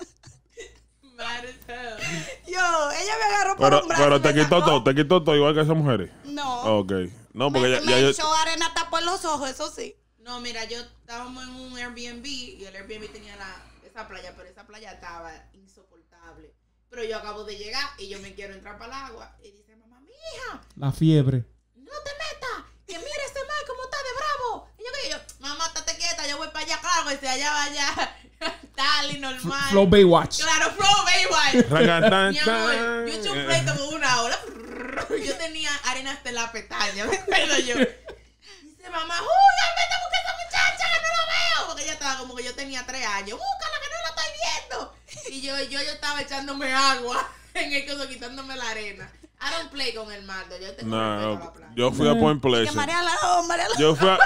Mad as hell. Yo, ella me agarró por Pero, un brazo. pero y te me quitó sacó. todo, te quitó todo igual que esas mujeres. No. Ok. No, porque me, ya, me ya yo... echó arena tapó los ojos, eso sí. No, mira, yo estábamos en un Airbnb y el Airbnb tenía la, esa playa, pero esa playa estaba insoportable. Pero yo acabo de llegar y yo me quiero entrar para el agua. Y dice, mamá, mi hija, La fiebre. no te metas, que mira ese mar como está de bravo. Y yo que yo, mamá, estate quieta, yo voy para allá, claro, que si allá vaya, tal y normal. Flow Baywatch. Claro, Flow Baywatch. Ragatán, Mi amor, yo he hecho un tan. pleito con una ola. Yo tenía arena hasta en la pestaña, ¿me acuerdo yo? Dice mamá, ¡Julia, vete a buscar a esa muchacha que no la veo! Porque ella estaba como que yo tenía tres años. ¡Búscala que no la estoy viendo! Y yo, yo, yo estaba echándome agua en el coso, quitándome la arena. I don't play con el mardo, yo tengo No, respeto a la playa. yo fui a Point Que Pleasant. María la oh, María la Yo fui a,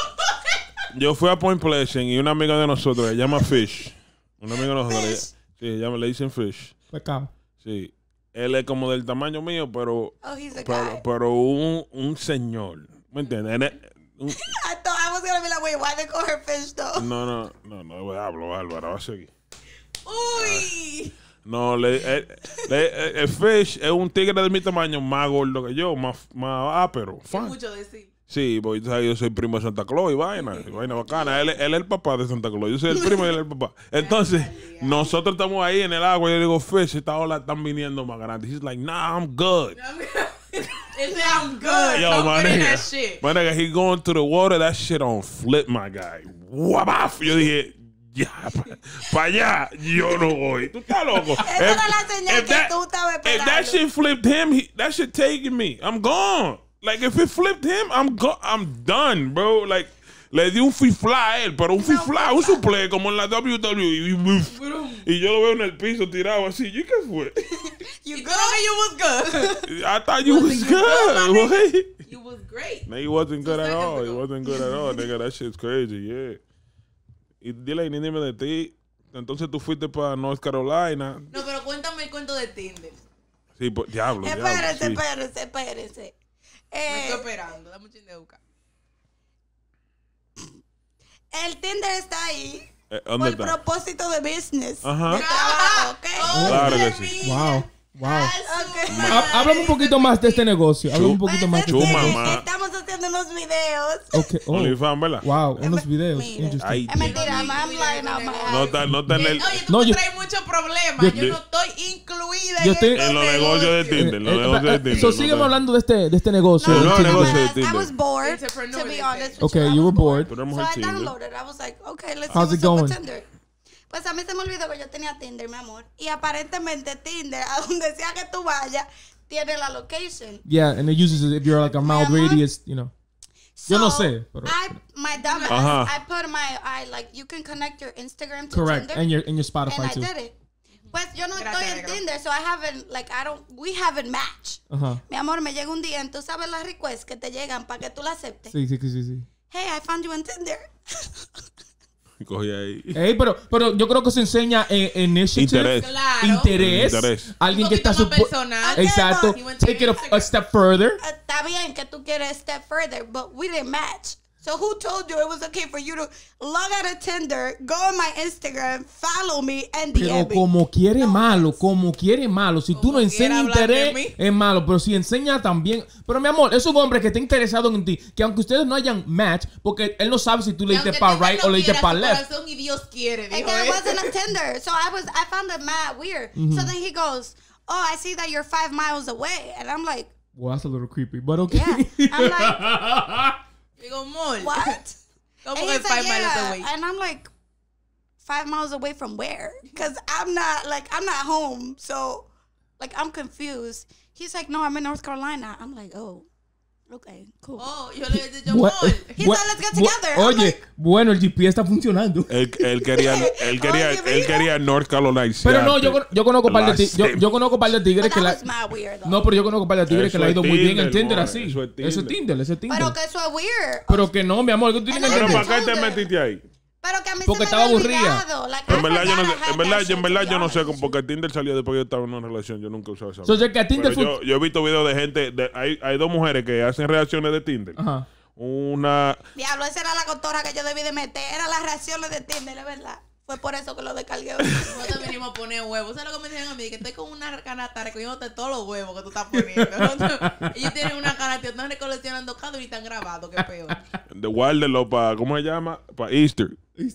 yo fui a Point Pleasant y una amiga de nosotros se llama Fish. Una amiga de nosotros. Fish. ella- Sí, ella me le dicen Fish. Pecado. Sí. Él es como del tamaño mío, pero Oh, he's a guy. pero, pero un, un señor. ¿Me entiendes? Él es- un- I thought I was gonna be like, wait, why they call her fish though? no, no, no, no, hablo, Álvaro, va a seguir. ¡Uy! No, le, eh, le- eh, el Fish es un tigre de mi tamaño, más gordo que yo, más, más ápero. Es Fine. mucho decir. Sí, porque tú sabes, yo soy primo de Santa Claus y vaina, y vaina bacana. Él, él es el papá de Santa Claus. Yo soy el primo y él es el papá. Entonces, nosotros estamos ahí en el agua y yo le digo, Fish, esta ola están viniendo más grande. He's like, nah, I'm good. Ese I'm good. Yo, Don't my put in nigga, that shit. my nigga, he going to the water, that shit on flip, my guy. Wabaf. Yo dije, ya, para pa allá, yo no voy. Tú estás loco. Esa era la señal que tú estabas If that esperando. shit flipped him, he, that shit taking me. I'm gone. Like, if it flipped him, I'm go I'm done, bro. Like, le di un fifla a él, pero un fifla, un suple como en la W W E. Y, uf, y yo lo veo en el piso tirado así. ¿Y qué fue? You good? You was good. I thought you was you good, good, boy. You was great. No, he wasn't good at seconds all. He ago. wasn't good at all, nigga. That shit's crazy, yeah. Y dile, ni dime de ti. Entonces tú fuiste para North Carolina. No, pero cuéntame el cuento de Tinder. Sí, pues, diablo, diablo. Espérense, sí. espérense, espérense. Me Eh, estoy esperando. Dame un chin de buscar. el Tinder está ahí Eh, por ¿Dónde está? propósito de business. Ajá. De trabajo, ¿ok? Oh, Claro que Dios sí. mío. Wow. Wow. Ok. Há- Háblame un poquito más de este negocio. Háblame un Pues poquito más es de Chu, este que negocio. mamá. estamos haciendo unos videos. Okay. Oh. OnlyFans, ¿verdad? Wow. Unos videos. Mira. Interesting. Ay, Es mentira, Dios. I'm lying out my no eyes. está, no está en el... Oye, tú No, me yo- traes muchos problemas. yo- Yo, no estoy incluida yo en estoy- estos En los negocios de Tinder, en los Eh, negocios de eh, Tinder. So, no sígueme está- hablando de este, de este negocio. No, No, no, Tinder. negocio de I Tinder. was bored, Entrepreneur, to be they honest say. with Okay, I you was were bored. Pero eres So mujer I Tinder. downloaded. I was like, okay, let's How's see it what's up going? with Tinder. Pues a mí se me olvidó que yo tenía Tinder, mi amor. Y aparentemente Tinder, a donde sea que tú vayas, tiene la location. Yeah, and it uses it if you're like a mile Mi amor. radius, you know. Yo no sé, pero- I, my dumbass, Ajá. I put my, I like, you can connect your Instagram to Correct. Tinder. And your and your and Spotify I too. did it. Pues yo no Gracias, estoy en negro. Tinder, so I haven't, like, I don't, we haven't matched. Ajá. Mi amor, me llega un día, tú sabes las requests que te llegan para que tú las aceptes. Sí, sí, sí, sí, sí. Hey, I found you on Tinder. Cogí ahí. Ey, pero, pero yo creo que se enseña eh, initiative. Interés. Claro. Interés. Interés. Alguien Un que está poquito más supo- personal. Exacto. He went to Take it a, Instagram. a step further. Está bien que tú quieres step further, but we didn't match. So who told you it was okay for you to log out of Tinder, go on my Instagram, follow me, and D Pero M me? como quiere malo, como quiere malo. Si tú no Como quiera enseñas hablar de interés, mí. es malo. Pero si enseña también. Pero mi amor, es un hombre que está interesado en ti. Que aunque ustedes no hayan match, porque él no sabe si tú le Y diste aunque para Tinder right no o le diste quiera, para su left. corazón y Dios quiere, And dijo there él. wasn't a Tinder. So I was, I found it mad weird. So then he goes, oh, I see that you're five miles away. And I'm like, Well, that's a little creepy, but okay. yeah. I'm like, Digo, mol. what? ¿Cómo And que he's five like, miles yeah. away? And I'm like, five miles away from where? Because I'm not, like, I'm not home. So, like, I'm confused. He's like, no, I'm in North Carolina. I'm like, oh, okay, cool. Oh, yo le he dicho, Bu- mol. He bu- said, let's get bu- together. I'm Oye, like, bueno, el G P S está funcionando. Él, él quería, él quería, Oye, él mira. quería North Carolina. Pero no, yo, con- yo conozco un par de tigres. Yo, yo conozco un par de tigres but que that la. was mad weird, though. No, pero yo conozco un par de tigres Eso que le ha es ido muy bien en Tinder, Tinder more. así. Eso es Eso es Tinder, ese es Tinder. Pero que eso es weird. Pero que no, mi amor, que tú tienes And que Pero I ¿para entender. qué te told her. metiste ahí? Pero que a mí Porque se me estaba había aburrida. olvidado. Like, En I verdad, yo no forgot sé, I had en verdad, that yo, en shit, verdad, to yo be no sé, honest. porque Tinder salió después que yo estaba en una relación. Yo nunca usaba esa. So, que a Tinder Pero fue- yo, yo he visto videos de gente, de, hay, hay dos mujeres que hacen reacciones de Tinder. Ajá. Una, Diablo, esa era la cotorra que yo debí de meter. Era las reacciones de Tinder, es verdad. Fue por eso que lo descargué. Nosotros venimos a poner huevos. ¿Sabes lo que me dicen a mí? Que estoy con una canasta recogiéndote todos los huevos que tú estás poniendo. Ellos tienen una canasta, están recoleccionando cada y están grabados, que peor. de guárdelo para, ¿cómo se llama? Para Easter.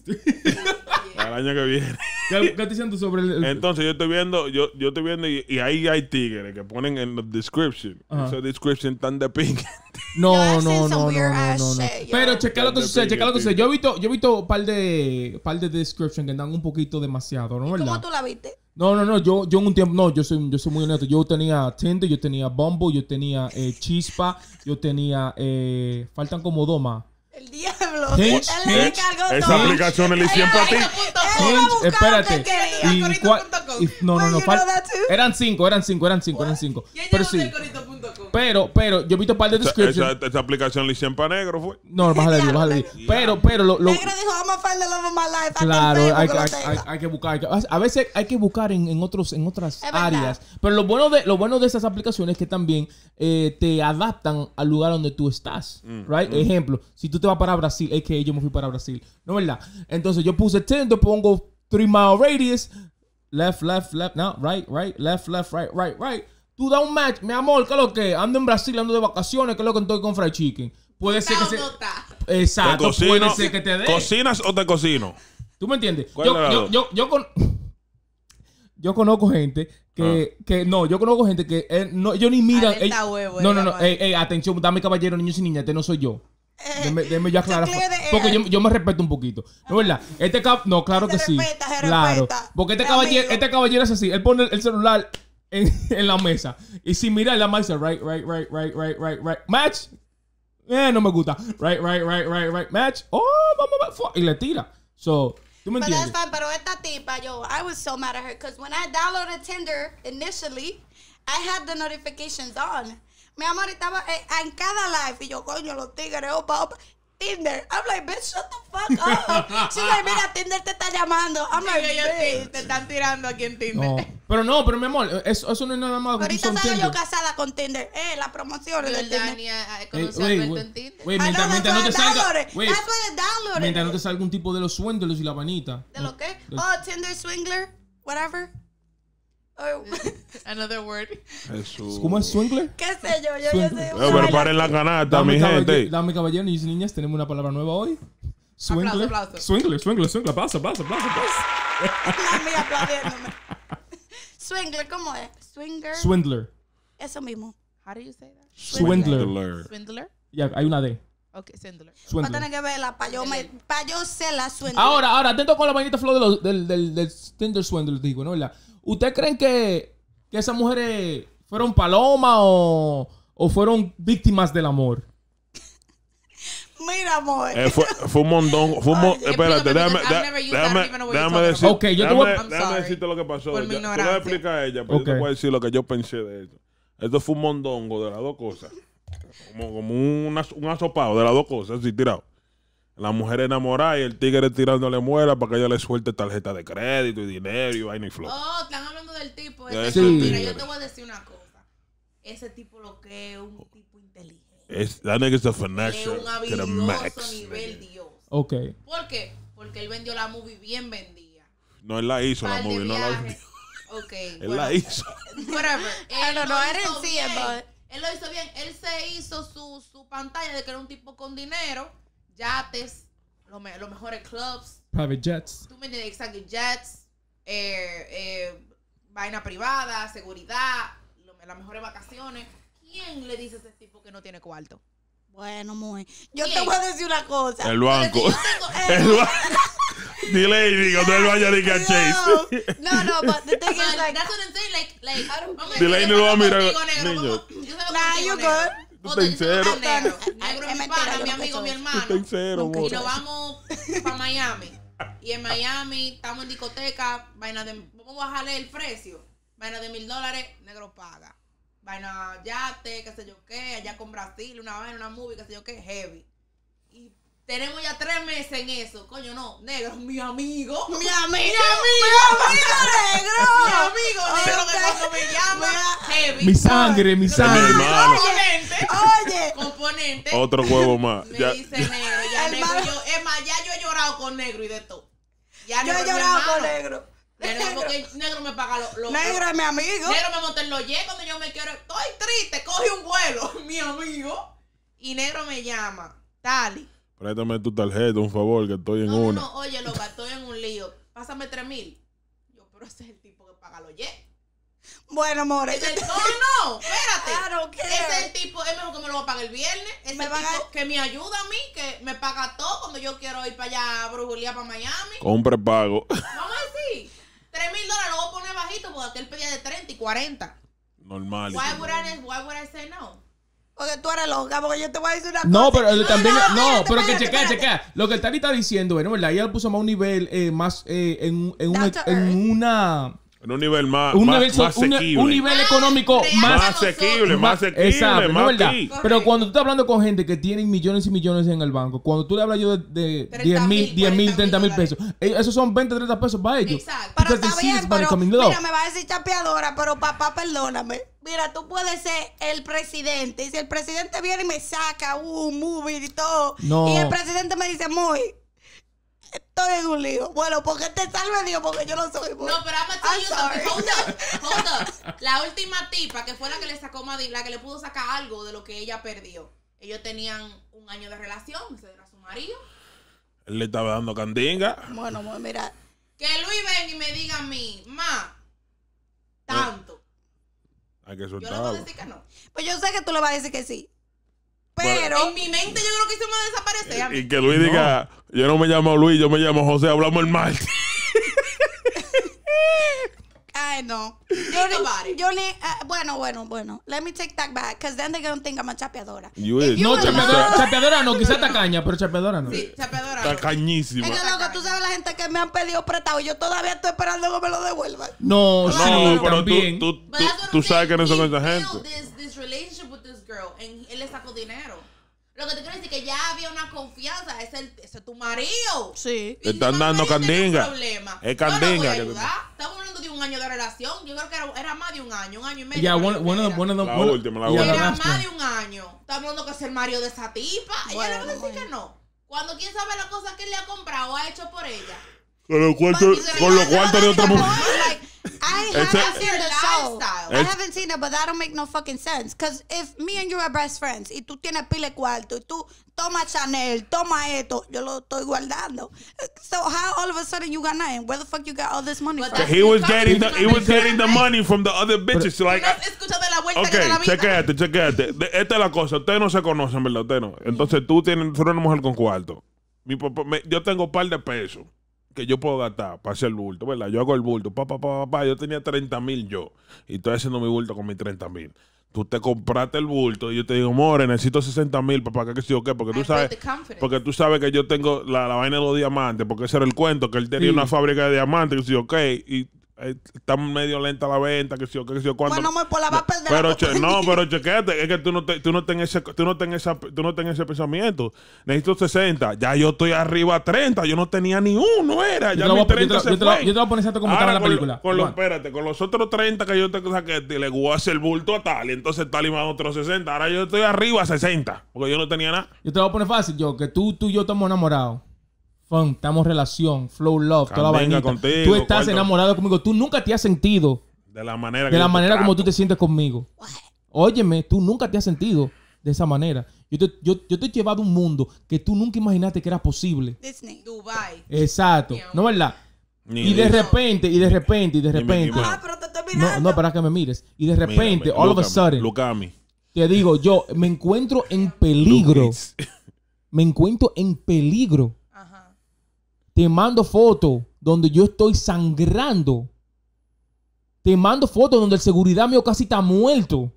Para el año que viene. ¿Qué, qué estás diciendo sobre el, el- Entonces yo estoy viendo, yo, yo estoy viendo y, y ahí hay tigres que ponen en la description. Ajá. Esa description tan de pink. No, Yo, I've no, seen no, some no, weird no, ass no, no. shit, yo. Pero checa lo que Ya, sucede, ya, checa lo que ya, sucede. ya. Yo he visto, yo he visto un par de, par de description que dan un poquito demasiado, ¿no? ¿Cómo ¿Verdad? tú la viste? No, no, no, yo, yo en un tiempo, no, yo soy, yo soy muy honesto. Yo tenía Tinder, yo tenía Bumble, yo tenía eh, Chispa, yo tenía, eh, faltan como dos más. El diablo. Hinge, Él le Hinge, descargó Esa todo. aplicación le hicieron para ti. Él iba a Hinge, buscar espérate. lo que quería. Y Corito cua- punto com. y- no, no, Wait, no, you fal- know that too? eran cinco, eran cinco, eran cinco, eran cinco. ¿Quién Pero llegó sí, del corito punto com? pero, pero, yo he visto un par de Esa, descriptions. esa, esa aplicación le hicieron para negro, fue. No, bájale Dios, bájale Dios. Pero, pero, lo, lo, Negro dijo, I'm gonna find the love of my life. claro, Hasta hay, el que- Facebook hay, lo hay- tenga. hay que buscar. hay que- a veces hay que buscar en, en otros, en otras Es verdad. áreas. Pero lo bueno de, lo bueno de esas aplicaciones es que también eh, te adaptan al lugar donde tú estás. Right? Ejemplo, si tú te vas para Brasil, es que yo me fui para Brasil. ¿No es verdad? Entonces yo puse Tinder, pongo three mile radius, left, left, left, no, right, right, left, left, right, right, right. Tú da un match, mi amor, ¿qué es lo que? Ando en Brasil, ando de vacaciones, ¿qué es lo que estoy con fried chicken? Puede ser que ¿Está se... o no está? Te Exacto, cocino. puede ser que te dé. ¿Cocinas o te cocino? ¿Tú me entiendes? ¿Cuál Yo, de las yo, dos? yo, yo, con- yo conozco gente que, que no, yo conozco gente que eh, no, ellos ni miran. Alerta ey- huevo, no, no, no, ella va. ey, ey, atención, dame caballero, niños y niñas, este no soy yo. Déjeme, déjeme yo aclarar. clear the air. Porque yo, yo me respeto un poquito. ¿No es verdad? Este cab no, claro que Se sí. respeta, se Claro. respeta. Porque este Es caballero, amigo. este caballero es así. Él pone el celular en, en la mesa. Y si mira en la mesa, right, right, right, right, right, right, right. Match. Eh, no me gusta. Right, right, right, right, right. Match. Oh, vamos a ver. fu- Y le tira. So, ¿tú me But that's entiendes? fine. Pero esta tipa, yo, I was so mad at her because when I downloaded Tinder initially, I had the notifications on. Mi amor estaba eh, en cada live y yo, coño, los tigres, opa, opa. Tinder. I'm like, bitch, shut the fuck up. She's like, mira, Tinder te está llamando. I'm like, Digo yo, sí, bitch. te están tirando aquí en Tinder. No. Pero no, pero mi amor, eso, eso no es nada más. que tú Ahorita son salgo yo Tinder. casada con Tinder. Eh, las promociones de Tinder. Jordania eh, Ey, conoció a wait, Alberto wait, en Tinder. wait, I mientras, know, mientras no te that's why I salga. downloaded. Wait, That's why I downloaded mientras no it. te salga un tipo de los swindlers y la vanita. ¿De lo qué? De- Oh, Tinder Swingler, whatever. Oh, Another word. Jesús. ¿Cómo es swindler? ¿Qué sé yo? Yo, yo Swing- sé. Eh, preparen la canasta, mi caballero, gente. dame caballero, niños y niñas, tenemos una palabra nueva hoy. Swingler. Aplauso, aplauso. Swingler, swingler, swingler. Pasa, pasa, pasa, pasa. La mía aplaudiéndome. Swingler, ¿cómo es? Swinger. Swindler. Eso mismo. How do you say that? Swindler. Swindler. Swindler. Ya, hay una D. Okay, Swindler. Va a Swindler. tener que verla para yo, me, pa yo ser la Swindler. Ahora, ahora, atento con la vainita flow de los, del, del, del Tinder Swindler, digo, ¿no? ¿Verdad? ¿Ustedes creen que, que esas mujeres fueron palomas o, o fueron víctimas del amor? Mira, amor. Eh, fue, fue un mondongo. Fue un mon- Oye, espérate, explícame, déjame, because I've dé- never used that, déjame, even know what you're déjame talking decir, about. Ok, yo te voy a- déjame, I'm déjame sorry decirte lo que pasó. por mi Yo, tú le ignorancia. explicar a ella, pero Ok. yo te voy a decir lo que yo pensé de esto. Esto fue un mondongo de las dos cosas. Como, como un, as- un asopado de las dos cosas, así tirado. La mujer enamorada y el tigre tirándole muera para que ella le suelte tarjeta de crédito y dinero y vaina y flor. Oh, están hablando del tipo. Ya, Ese sí. Mira, yo te voy a decir una cosa. Ese tipo lo que es un tipo inteligente. Es, that nigga's a Él es finesse un to the habilidoso max. nivel Dios. Ok. ¿Por qué? Porque él vendió la movie bien vendida. No, él la hizo, la Par de movie, no la viajes. vendió. Ok. Él bueno, la hizo. Whatever. Él don't lo know, I hizo didn't see it, bien. but- Él lo hizo bien. Él se hizo su, su pantalla de que era un tipo con dinero, yates, los me- los mejores clubs. Private jets. Tú me entiendes, exacto, jets, eh, eh, vaina privada, seguridad, lo- las mejores vacaciones. ¿Quién le dice a ese tipo que no tiene cuarto? Bueno, muy. Yo te Bien. voy a decir una cosa. El banco. Yo tengo- El banco. Dile y digo, no él vaya a decir a Chase. No, no, but the thing But is like, that's what I'm saying, like, like, vamos a Dile decir, ahí, yo no lo va a salgo mirar, contigo, negro, niño. vamos- yo salgo Nah, contigo, you negro. Tú Otra, estás yo salgo cero. con negro. Ay, Negro es es mi mentira, pana, yo mi no amigo, pienso mi eso. hermano. Tú estás cero, Nunca amor. Y nos vamos para Miami. Y en Miami estamos en discoteca, vaina de, vamos a bajarle el precio. Vaina de mil dólares, negro paga. Vaina yate, qué sé yo qué, allá con Brasil, una vaina, una movie, qué sé yo qué, heavy. Y tenemos ya tres meses en eso. Coño, no, negro, mi amigo. mi amigo, Mi amigo. mi amigo negro. Mi amigo, negro, que Ok. cuando me llama, heavy. Mi sangre, mi Mi sangre. hermano. Componente. Oye, Componente. Otro huevo más. Me Ya. dice negro, ya El negro. malo- Yo, es más, ya yo he llorado con negro y de todo. Ya yo negro he es mi llorado con hermano. negro. Negro, porque negro me paga lo, lo- Negro lo- es mi amigo. Negro me monta en los jet cuando yo me quiero. Estoy triste, coge un vuelo, mi amigo. Y negro me llama. Tali. Préstame tu tarjeta, un favor, que estoy en No, no, una. no, oye, loca, estoy en un lío. Pásame tres mil. Yo, pero ese es el tipo que paga los jets. Bueno, amor, Ese- yo te- No, no, espérate. I don't care. Ese es el tipo, es mejor que me lo pague el viernes. Es Me el van tipo a- que me ayuda a mí, que me paga todo cuando yo quiero ir para allá a brujulear para Miami. Con un prepago. Vamos a decir, tres mil dólares lo voy a poner bajito porque aquel pedía de treinta y cuarenta. Normal. Why would I, why would I say no? Porque tú eres loca, porque yo te voy a decir una cosa. No, pero él también. no, No, espérate, pero que espérate, chequea, espérate. chequea. Lo que el Tari está diciendo, bueno, ¿verdad? Ella lo puso más a un nivel eh, más. Eh, en, en, una, Doctor en una. En un nivel más, Un más, nivel, so- más un, asequible. un nivel económico Real. más. más asequible, más asequible, Exacto, más ¿no es verdad? aquí. Pero cuando tú estás hablando con gente que tiene millones y millones en el banco, cuando tú le hablas yo de, de diez mil, diez mil, treinta mil pesos, eh, esos son veinte, treinta pesos para ellos. Exacto. Pero Because they está see bien, this money pero coming low. mira, me va a decir chapeadora, pero papá, perdóname. Mira, tú puedes ser el presidente. Y si el presidente viene y me saca un movie y todo, No. y el presidente me dice, muy, estoy en un lío. Bueno, porque te salve Dios, porque yo no soy muy. No, pero I'm gonna tell I'm you something. sorry. Hold up, hold up. La última tipa que fue la que le sacó más, de- la que le pudo sacar algo de lo que ella perdió. Ellos tenían un año de relación, ese era su marido. Él le estaba dando candinga. Bueno, pues mira, Que Luis venga y me diga a mí, ma, tanto. Hay que Yo le voy a soltarlo. decir que no. pues yo sé que tú le vas a decir que sí. Bueno, Pero, En mi mente yo creo que se me va a desaparecer. a mí. Y que Luis diga, yo no me llamo Luis, yo me llamo José, hablamos el martes. ay, no. Think Yo about ni, it. yo ni, ah, bueno, bueno, bueno. Let me take that back, because then they're going to think I'm a chapeadora. You is. No, You chapeadora, will- chapeadora no, quizás tacaña, pero chapeadora no. Sí, chapeadora. Está cañísima. Es que loco, tú sabes la gente que me han pedido prestado y yo todavía estoy esperando que me lo devuelvan. No, No, sí, pero tú, también. tú, But tú, that's what tú I'm sabes que no son saying. esa He gente. built This, this relationship with this girl, and él le sacó dinero. Lo que te quiero decir es que ya había una confianza. Ese es, el- ese es tu marido. Sí. Te Y están si dando tu marido tiene un candinga. problema, Es yo no voy a candinga que te- ayudar. Estamos hablando de un año de relación. Yo creo que era, era más de un año, un año y medio. Ya, por bueno, ahí bueno, era. bueno, La bueno, última, la ya última. Era last más one. de un año. Estamos hablando que es el marido de esa tipa. Ella le va a Bueno, decir que bueno. no. Cuando quién sabe las cosas que él le ha comprado o ha hecho por ella. Con los cuartos, But- con los cuartos de otra That's the mujer. point, like, I Ese- haven't seen the show. Lifestyle. I Es- haven't seen it, but that don't make no fucking sense. Because if me and you are best friends y tú tienes pile cuarto y tú toma Chanel, toma esto, yo lo estoy guardando. So how all of a sudden you got nothing? Where the fuck you got all this money But from? that's- He was getting the, he was getting the money from the other bitches. Like, ¿No has escuchado de la vuelta que da la ok, vida? chequéate, chequéate. De- Esta es la cosa. Ustedes no se conocen, ¿verdad? Ustedes no. Entonces tú tienes, tú eres una mujer con cuarto. Mi papá, me- yo tengo un par de pesos que yo puedo gastar para hacer el bulto, ¿verdad? Yo hago el bulto, pa, pa, pa, pa, pa. Yo tenía treinta mil yo y estoy haciendo mi bulto con mis treinta mil. Tú te compraste el bulto y yo te digo, more, necesito sesenta mil para pagar que sí o qué, porque I tú sabes, built the confidence. porque tú sabes que yo tengo la, la vaina de los diamantes, porque ese era el cuento, que él tenía Sí. una fábrica de diamantes, que sí o qué, y eh, está medio lenta la venta, que si o que si o cuánto. Bueno, amor, pues la va a perder. Pero la che, no, compañía. pero chequete, es que tú no te, tú no tenés ese, tú no tenés esa, tú no tenés ese pensamiento. Necesito sesenta, ya yo estoy arriba a treinta, yo no tenía ni uno, era, Yo ya te lo mi voy a- yo te treinta lo- se yo te lo- fue. yo te lo voy a poner exacto como estaba en la Ahora, con lo- película. Con los, Igual. espérate, con los otros treinta que yo te saqué, le voy a hacer bulto a Tali, entonces Tali me da otros sesenta, ahora yo estoy arriba a sesenta, porque yo no tenía nada. Yo te lo voy a poner fácil, yo, que tú, tú y yo estamos enamorados. Fun, estamos en relación, flow, love, toda la Candinga vainita. contigo, Tú estás cuarto. enamorado conmigo. Tú nunca te has sentido De la manera que de la yo te manera como trato. tú te sientes conmigo. Óyeme, tú nunca te has sentido de esa manera. Yo te, yo, yo te he llevado a un mundo que tú nunca imaginaste que era posible. Disney. Dubai. Exacto. Mi amor. ¿No verdad? Ni Y de Disney. repente, y de repente, y de Ni Mickey repente. Mouse. Ah, pero te estoy No, mirando. no, para que me mires. Y de repente, Mírame, all of a lúcame, sudden, lúcame. te digo, yo me encuentro en peligro. Lucas. Me encuentro en peligro. Ajá. Te mando fotos donde yo estoy sangrando. Te mando fotos donde el seguridad mío casi está muerto.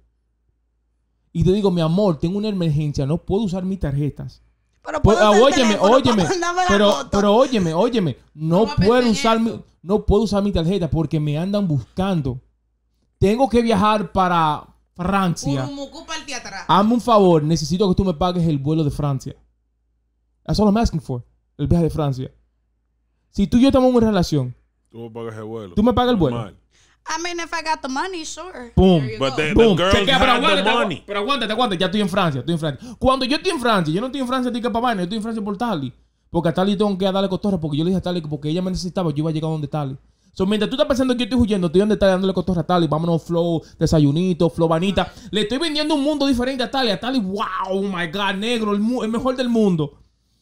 Y te digo, mi amor, tengo una emergencia, no puedo usar mis tarjetas. Pero Pues, puedo ah, usar el óyeme, teléfono óyeme, para mandarme la pero, foto. pero óyeme, óyeme, no Vamos a puedo pensar en usar mi, eso. no puedo usar mi tarjeta porque me andan buscando. Tengo que viajar para Francia. Urumucu parte atrás. Hazme un favor, necesito que tú me pagues el vuelo de Francia. That's all I'm asking for, el viaje de Francia. Si tú y yo estamos en una relación, Tú me pagas el vuelo. ¿tú me pagas el vuelo? Normal. I mean, if I got the money, sure. Pum. There you But go. the, Boom. the girls Chequea, pero have the aguántate, money. agu- pero aguántate, aguántate. Ya estoy en Francia, estoy en Francia. Cuando yo estoy en Francia, yo no estoy en Francia tica para vaina, yo estoy en Francia por Tali. Porque a Tali tengo que darle cotorra porque yo le dije a Tali que porque ella me necesitaba, yo iba a llegar donde Tali. So, mientras tú estás pensando que yo estoy huyendo, estoy donde Tali dándole cotorra a Tali. Vámonos, flow, desayunito, flow, vanita. Le estoy vendiendo un mundo diferente a Tali. A Tali, wow, oh my God, negro, el, mu- el mejor del mundo.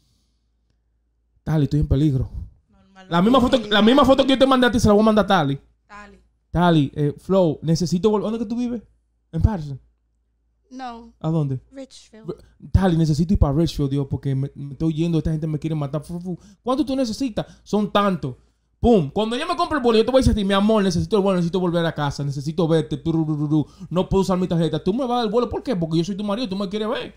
Tali, estoy en peligro. Normal. La misma foto, la misma foto que yo te mandé a ti se la voy a mandar a Tali. Dale. Tali, eh, Flow, necesito volver. ¿Dónde que tú vives? En Patterson. No, ¿A dónde? Richfield. Tali, necesito ir para Richfield, Dios, porque me, me estoy yendo, esta gente me quiere matar. Fu, fu. ¿Cuánto tú necesitas? Son tantos. Pum. Cuando yo me compre el vuelo, yo te voy a decir a ti, mi amor, necesito el vuelo, necesito volver a casa, necesito verte. tururururu, No puedo usar mi tarjeta. Tú me vas a dar el vuelo, ¿por qué? Porque yo soy tu marido, tú me quieres ver.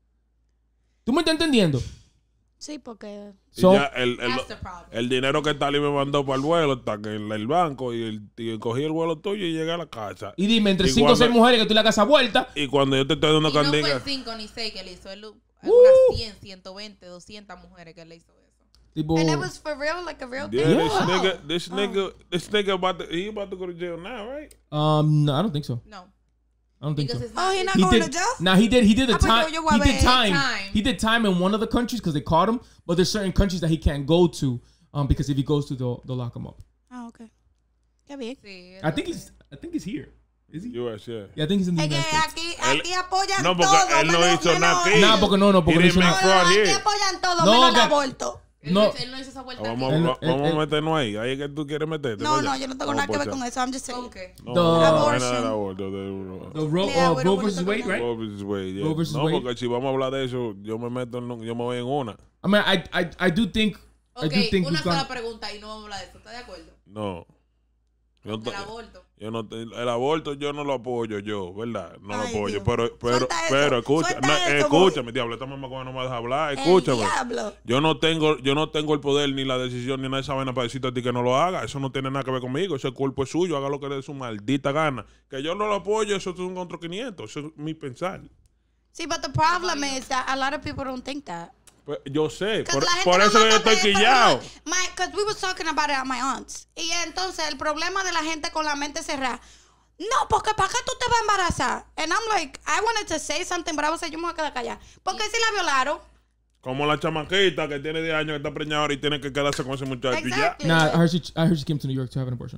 ¿Tú me estás entendiendo? Sí, porque... Y So- ya el, el, That's the problem. el dinero que Tali me mandó para el vuelo está en el, el banco y, el, y cogí el vuelo tuyo y llegué a la casa. Y dime, entre Y cinco o seis cuando- mujeres que tú le hagas a vuelta. Y cuando yo te estoy dando Y no fue candinga, cinco ni seis que le hizo. Él, Uh. unas cien, ciento veinte, doscientas mujeres que le hizo eso. Tipo, And it was for real, like a real yeah, thing? this Wow. nigga, this Oh. nigga, this nigga about to, he about to go to jail now, right? um, no, I don't think so. No. I don't think so. Because it's Oh, not, he not He going did. to jail? Now he did. He did the Ah, pues time. yo- yo voy a He did ver. time. Time. He did time in one of the countries because they caught him. But there's certain countries that he can't go to, um, because if he goes to, they'll, they'll lock him up. Ah, ok. Qué bien. Sí, I think entonces- he's. I think he's here. Is he? U S, yeah. Yeah, I think he's in the Es que United States. aquí, Él- aquí apoyan No, porque todo. él no menos- hizo nada menos- aquí. Nah, porque no, no, porque He no hizo didn't nada. make fraud Aquí here. apoyan todo, No, menos el que- aborto. Él No. no, hizo- él no hizo esa vuelta. Vamos, Él- va- él- vamos él- a meternos ahí. Ahí es que tú quieres meterte. No, ¿verdad? no, yo no tengo Vamos nada que ver por con allá. eso. I'm just saying. ¿Con qué? No, The- no, no, Abortion. no, no, no, no, The Roe, Yeah, uh, we Roe don't wanna versus talk Wade, about right? Roe versus Wade, yeah. Roe versus No, Wade. porque si vamos a hablar de eso, yo me meto en, yo me voy en una. I mean, I, I, I do think. I Ok, do think una he's sola gonna. pregunta y no vamos a hablar de eso. ¿Estás de acuerdo? No. Yo, Del no- aborto. yo no te- el aborto yo no lo apoyo yo, ¿verdad? No Ay, lo apoyo, Dios. pero pero Suelta eso, pero escucha, suelta no, eso, escúchame, diablo, esta mamá cuando no me deja hablar, El escúchame. diablo. Yo no tengo yo no tengo el poder ni la decisión ni nada de esa vaina para decirte a ti que no lo haga, eso no tiene nada que ver conmigo, ese cuerpo es suyo, haga lo que le dé su maldita gana. Que yo no lo apoyo, eso es un contra quinientos, eso es mi pensar. See, but the problem is that a lot of people don't think that. Pues, yo sé, Because por, la gente por no eso que yo mata estoy de- quillado. Because we was talking about it at my aunt's. Y entonces el problema de la gente con la mente cerrada. No, porque ¿para qué tú te vas a embarazar? And I'm like, I wanted to say something, but I was like, yo me voy a quedar callada. Porque si la violaron. Como la chamaquita que tiene diez años que está preñada ahora y tiene que quedarse con ese muchacho y ya. Exactly. Nah, I heard she. I heard she came to New York to have an abortion.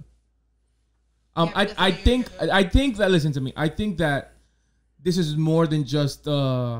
Um, Yeah, I, because I of New think, York. I think that. Listen to me. I think that this is more than just uh,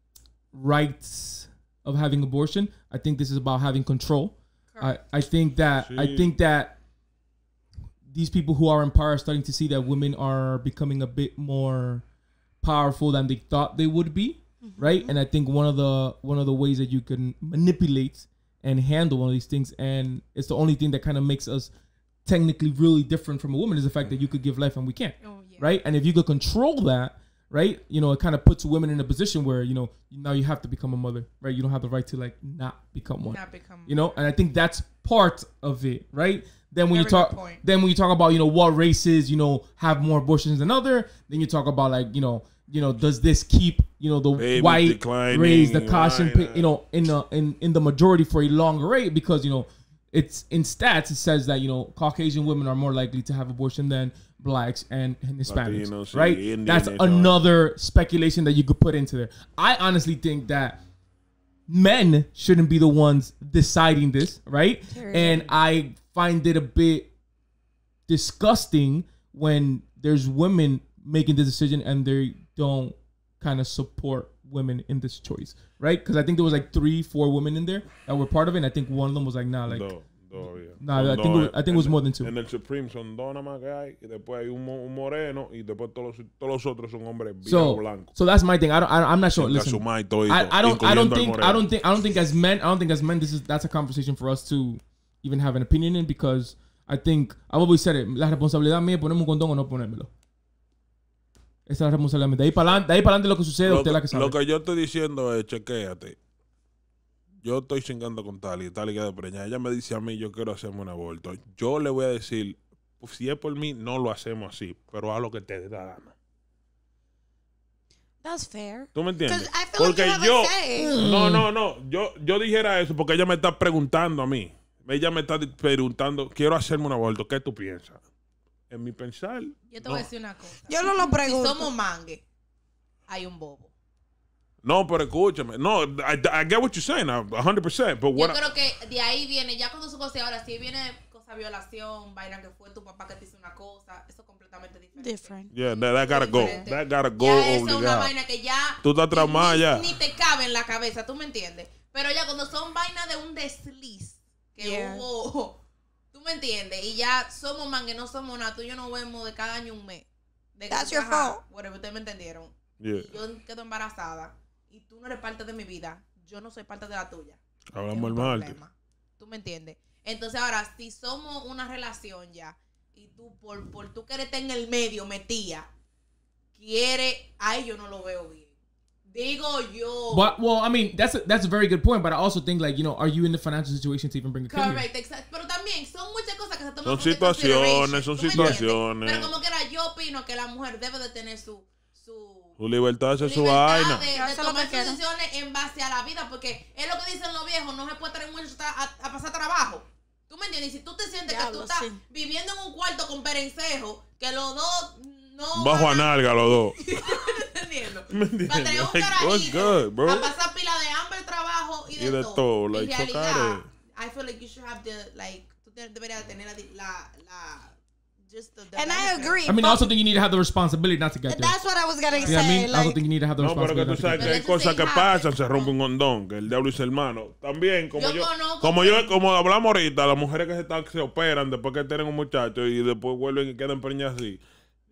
rights of having abortion. I think this is about having control. I, I think that. I Sí. think that these people who are in power are starting to see that women are becoming a bit more powerful than they thought they would be, right? And I think one of the one of the ways that you can manipulate and handle one of these things, and it's the only thing that kind of makes us technically really different from a woman, is the fact that you could give life and we can't, Oh, yeah. right? And if you could control that, right? You know, it kind of puts women in a position where, you know, now you have to become a mother, right? You don't have the right to like not become one. Not become You know, and I think that's part of it, right? Then when Very you talk, good point. then when you talk about, you know, what races, you know, have more abortions than other, then you talk about like, you know, you know, does this keep, you know, the Babies white declining, race, the caution, right, you know, in the in in the majority for a longer rate because you know, it's in stats it says that you know Caucasian women are more likely to have abortion than blacks and, and Hispanics, Latinos, right? Indian, That's and all that. another speculation that you could put into there. I honestly think that men shouldn't be the ones deciding this, right? Period. And I find it a bit disgusting when there's women making the decision and they don't kind of support women in this choice, right? Because I think there was like three, four women in there that were part of it, and I think one of them was like, nah, like, No, todavía. nah, Son I think it dos, was, I think it was en- more than two. En el Supreme son dos nada más que hay, y después hay un, mo- un moreno, y después todos los, todos los otros son hombres bien So, blancos. so that's my thing. I don't, I, I'm not sure. Sin Listen, casumar y todo, I, I don't, I don't incluyendo al think, I moreno. don't think, I don't think as men, I don't think as men, this is that's a conversation for us to even have an opinion in because I think I've always said it. La responsabilidad mía es ponerme un condón o no ponérmelo. Esa es la responsabilidad mía. De ahí para adelante, de ahí para adelante lo que sucede, Lo usted es la que que, sabe. lo que yo estoy diciendo es, chequéate. Yo estoy chingando con tal y tal y que de preñada. Ella me dice a mí, yo quiero hacerme un aborto. Yo le voy a decir, pues, si es por mí, no lo hacemos así, pero haz lo que te dé la gana. That's fair. ¿Tú me entiendes? 'Cause I feel like Porque you have yo, a say. no, no, no, yo, yo dijera eso porque ella me está preguntando a mí. Ella me está di- preguntando, quiero hacerme un aborto, ¿qué tú piensas? En mi pensar, Yo te no. voy a decir una cosa. Yo no lo Si pregunto. somos mangue, hay un bobo. No, pero escúchame. No, I, I get what you're saying, one hundred percent. But Yo what I- creo que de ahí viene, ya cuando su cosa ahora, si viene cosa violación, vaina que fue tu papá que te hizo una cosa, eso es completamente diferente. Different. yeah, that, that gotta go. Diferente. That gotta go Ya eso es una obligado. vaina que ya Tú estás traumada ni, ya. ni te cabe en la cabeza, ¿tú me entiendes? Pero ya cuando son vainas de un desliz que Yeah. hubo, ¿tú me entiendes? Y ya somos mangue, no somos nada, tú y yo nos vemos de cada año un mes. De que That's tú, your ajá, fault. whatever, ustedes me entendieron. Yeah. Y yo quedo embarazada y tú no eres parte de mi vida, yo no soy parte de la tuya. Hablamos Es el un martes. problema. ¿Tú me entiendes? Entonces ahora, si somos una relación ya y tú por, por tú quererte en el medio metía, quiere, ay, yo no lo veo bien. Digo yo. But, well, I mean, that's a, that's a very good point, but I also think like, you know, are you in the financial situation to even bring a kid here? Correct, exacto. Pero también son muchas cosas que se toman Son como de situaciones, son consideration, ¿tú me entiendes? situaciones. Pero como quiera, yo opino que la mujer debe de tener su su Su libertad de hacer su libertad vaina. de, de Eso es lo tomar que sus quiero. decisiones en base a la vida, porque es lo que dicen los viejos, no se puede traer mucho a, a pasar trabajo. ¿Tú me entiendes? Y si tú te sientes que Diablo, tú estás sí. viviendo en un cuarto con perencejo, que los dos no Bajo a van nalga los dos. entendiendo. ¿Me entiendes? Para tener un Like, what's carajito, good, bro? a pasar pila de hambre, trabajo y de, Y de todo. todo, En like, realidad, socare. I feel like you should have the, like, tú te- deberías tener la, la, la just the, the And I benefit. agree. I mean, I but also think you need to have the responsibility not to get there. that's what I was gonna You know what I say. mean? I also Like, think you need to have the No, pero que responsibility tú not to sabes get que there. hay cosas que happen. pasan, se rompe un condón, que el diablo y su hermano. También, como Yo yo, conozco como que- yo, como hablamos ahorita, las mujeres que se, están, se operan después que tienen un muchacho y después vuelven y quedan preñadas así.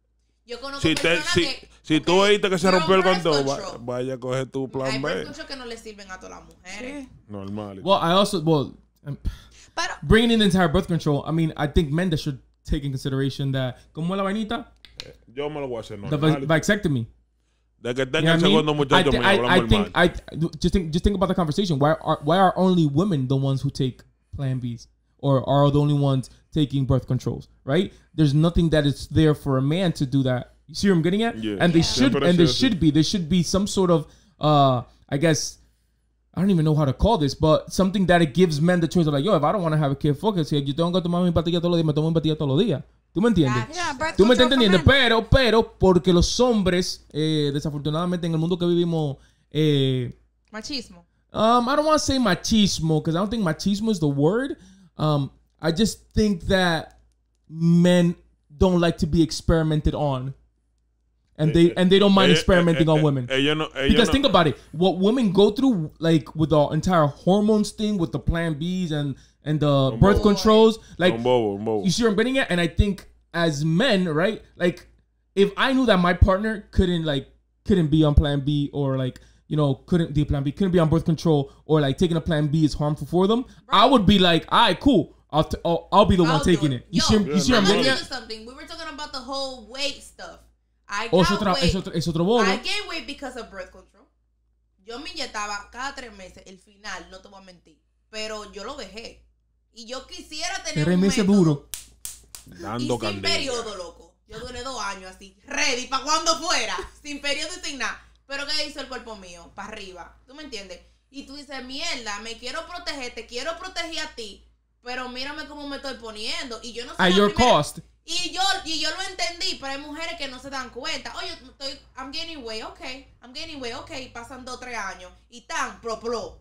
Yo conozco Si, te, personas si, que, si tú ok, oíste que se you're rompió el on birth condón, va- control. vaya a coger tu Hay plan birth B. control que no le sirven a todas las mujeres. sí. Normal. Well, I also, well, um, But bringing in the entire birth control, I mean, I think men that should take in consideration that, como la vainita, Yo me lo voy a hacer the normal. vas- vasectomy. De que You tenga know el what I segundo mean? I, muchacho thi- mío, I, hablamos I el think martes. I just think just think about the conversation. Why are why are only women the ones who take Plan Bs, or are the only ones taking birth controls? Right? There's nothing that is there for a man to do that. You see what I'm getting at? Yeah. And they Yeah. should Siempre and there ha sido así. should be there should be some sort of uh I guess. I don't even know how to call this, but something that it gives men the choice of like, yo, if I don't want to have a kid, fuck it. Si yo tengo que tomar mi pastilla todos los días, me tomo mi pastilla todos los días. ¿Tú me entiendes? yeah, birth Tú me estás control for entendiendo, men. pero, pero, porque los hombres, eh, desafortunadamente en el mundo que vivimos, eh, Machismo. um, I don't want to say machismo, because I don't think machismo is the word. Um, I just think that men don't like to be experimented on. And they and they don't mind Ella- experimenting eh, eh, on women. Ella no, ella Because no- think about it, what women go through, like with the entire hormones thing, with the Plan Bs and and the birth boy. controls, like un bobo, un bobo. you see what I'm getting at? And I think as men, right? Like, if I knew that my partner couldn't like couldn't be on Plan B, or like, you know, couldn't do Plan B, couldn't be on birth control, or like taking a Plan B is harmful for them, I would be like, all right, cool. I'll t- I'll, I'll be the I'll one do taking it. it. You Yo, see, you see what I'm I'm getting gonna at? tell you something. We were talking about the whole weight stuff. I O es, got otra, weight. es, otro, es otro bolo. I gained weight because of birth control. Yo me inyectaba cada tres meses. El final, no te voy a mentir. Pero yo lo dejé. Y yo quisiera tener Tres un meses método. duro. Y Dando sin candela. periodo, loco. Yo duré dos años así, ready, para cuando fuera. Sin periodo y sin nada. Pero ¿qué hizo el cuerpo mío? Para arriba. ¿Tú me entiendes? Y tú dices, mierda, me quiero proteger, te quiero proteger a ti. Pero mírame cómo me estoy poniendo. Y yo no sé. At la your primera- cost. Y yo, y yo lo entendí, pero hay mujeres que no se dan cuenta. Oye, estoy, I'm gaining weight, ok. I'm gaining weight, ok. Pasan dos, tres años. Y tan, pro, pro.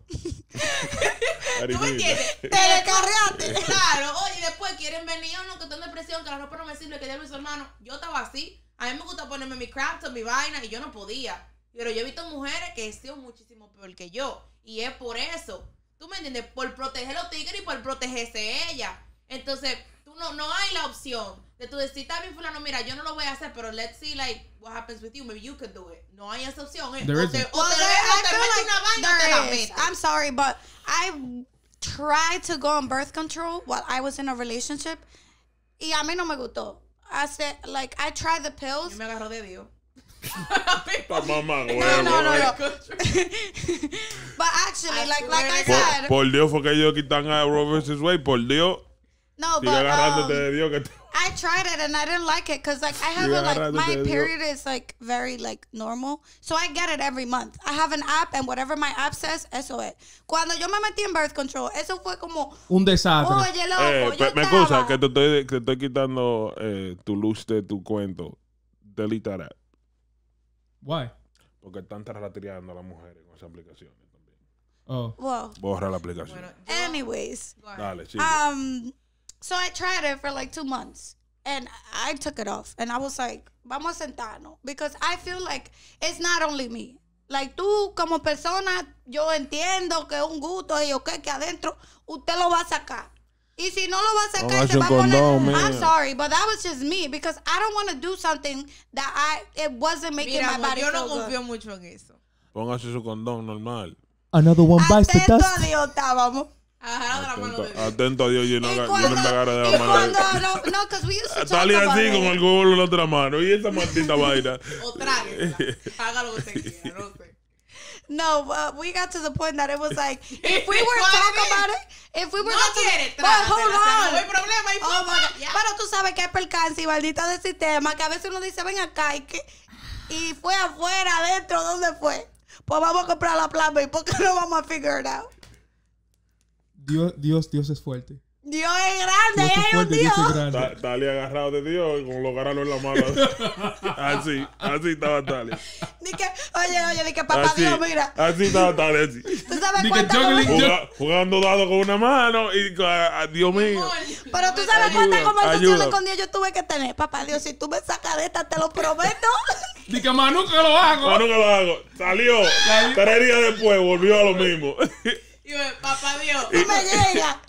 ¿Tú me entiendes? Te descargaste. Claro, oye, y después quieren venir, oh, no, que tengo depresión, que la ropa no me sirve, que ya mi hermano. Yo estaba así. A mí me gusta ponerme mi crafts, mi vaina, y yo no podía. Pero yo he visto mujeres que han sido muchísimo peor que yo. Y es por eso. ¿Tú me entiendes? Por proteger a los tigres y por protegerse ella. Entonces, tú no, no hay la opción de tú decir, está bien, fulano, mira, yo no lo voy a hacer, pero let's see, like, what happens with you. Maybe you could do it. No hay esa opción, ¿eh? There O isn't. te, o Well, te, there, o I te feel metes like una vaina o te la there is. metes. I'm sorry, but I tried to go on birth control while I was in a relationship. Y a mí no me gustó. I said, like, I tried the pills. Yo me agarro de Dios. Esta mamá, No, huevo, no, no, eh. no. But actually, I like, like I swear to said, Por, por Dios fue que ellos quitan a Roe versus Wade. Por Dios. no, Sigue but agarrándote um, de Dios que te... I tried it and I didn't like it because like I have Sigue a, like agarrándote my de Dios. period is like very like normal, so I get it every month. I have an app and whatever my app says, eso es. Cuando yo me metí en birth control, eso fue como, Un desastre. oye loco, Eh, yo pe- me estaba- excusa que te estoy, que te estoy quitando eh, tu luz de tu cuento. Delete that. Why? Porque están rateando a las mujeres con esas aplicaciones también. Oh. Well, Borra la aplicación. Bueno, yo- anyways, Go ahead. Dale, sigue. um, so I tried it for like two months. And I took it off. And I was like, vamos a sentarnos. Because I feel like it's not only me. Like, tú como persona, yo entiendo que es un gusto y ok, que adentro usted lo va a sacar. Y si no lo va a sacar, Póngase se va a un poner... condón, I'm mira. sorry, but that was just me. Because I don't want to do something that I it wasn't making Mira, my amor, body yo no feel good. confío mucho en eso. Póngase su condón normal. Another one bites the Atento dust. a Dios estábamos. Agarrado de la mano Atento, de Dios. atento a Dios, yo no, Y yo cuando, no me agarro de y la mano. cuando, no, no, because we used to talk Dale about así it. con el huevo en la otra mano. Y esa maldita vaina. O tráguesela. Haga lo que usted quiera, no sé. No, uh, we got to the point that it was like, if we were ¿Cuál talk es? about it, if we were No got to quiere, but hold trágatela, on. no hay problema. Y Oh, my God. ya. Pero tú sabes que hay percance y maldita del sistema, que a veces uno dice, ven acá, y, que, y fue afuera, adentro, ¿dónde fue? Pues vamos a comprar la plata y ¿por qué no vamos a figure it out? Dios, Dios, Dios es fuerte. Dios es grande, Dios es hay un fuerte, Dios es Dios. grande. Ta- Talia agarrado de Dios y con los granos en la mano. Así, así estaba Talia. Ni que, oye, oye, ni que papá Así, Dios, mira. así estaba Talia. Así. ¿Tú sabes Ni que cuántas juggling- conver- Juga- jugando dado con una mano y a, a- Dios mío. Amor, Pero tú no me sabes ayuda. cuántas conversaciones ayuda. con Dios yo tuve que tener. Papá Dios, si tú me sacas de esta, te lo prometo. Di que más nunca lo hago. Bueno, que lo hago. Salió. Tres días después volvió a lo mismo. Y yo, papá Dios. Y me llega.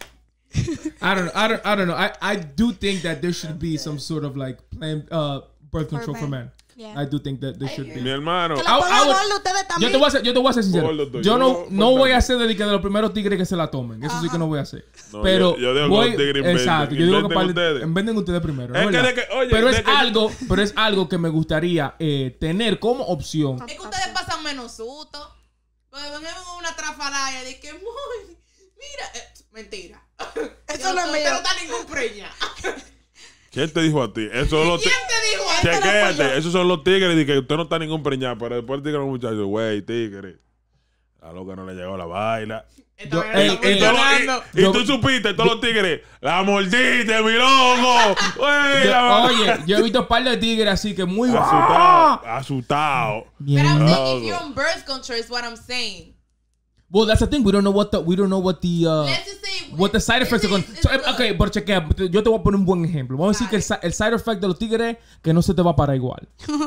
I don't know. I don't. I don't know. I, I do think that there should be some sort of like plan, uh, birth control for men. Yeah. I do think that there should Mi be. hermano. Que I- la I pongan would- gorda ustedes Yo también. te voy a ser, yo te voy a ser sincero. Gordo estoy Yo yo. no, no voy Cuéntame. a hacer de que de los primeros tigres que se la tomen. Eso sí que no voy a hacer. No, pero yo- yo digo que voy, los tigres inventen. exacto. Yo digo que Inventen para- ustedes. inventen ustedes primero. Es ¿no? que ¿Verdad? de que- oye, pero de es que- algo, pero es algo que me gustaría eh, tener como opción. Es que ustedes pasan menos susto. Porque ven en una trafalaya de que, muy, mira, eh, mentira. Eso no es Yo mío. no está ningún preña. ¿Quién te dijo a ti? Eso son los ¿Quién tigres. te dijo eso? Este no fui yo. Chequéate, esos son los tigres y que usted no está ningún preñado, pero después el tigre los muchachos, güey, tigre. A lo que no le llegó la vaina. Esta Yo- vaina ey, está ey, Y, todos los- funcionando. y- y Yo- tú supiste, todos los tigres, la mordiste, mi loco. Güey, Yo- la- oye, yo he visto un par de tigres así que muy asustado, asustado. Mi But I'm hermano. saying if you're on birth control is what I'm saying. Well, that's the thing. We don't know what the we don't know what the uh, Let's just say what the side effects are going. it's- So, it's eh, okay, pero chequea. Yo te voy a poner un buen ejemplo. Vamos a decir que el, si- el side effect de los tigres es que no se te va a parar igual.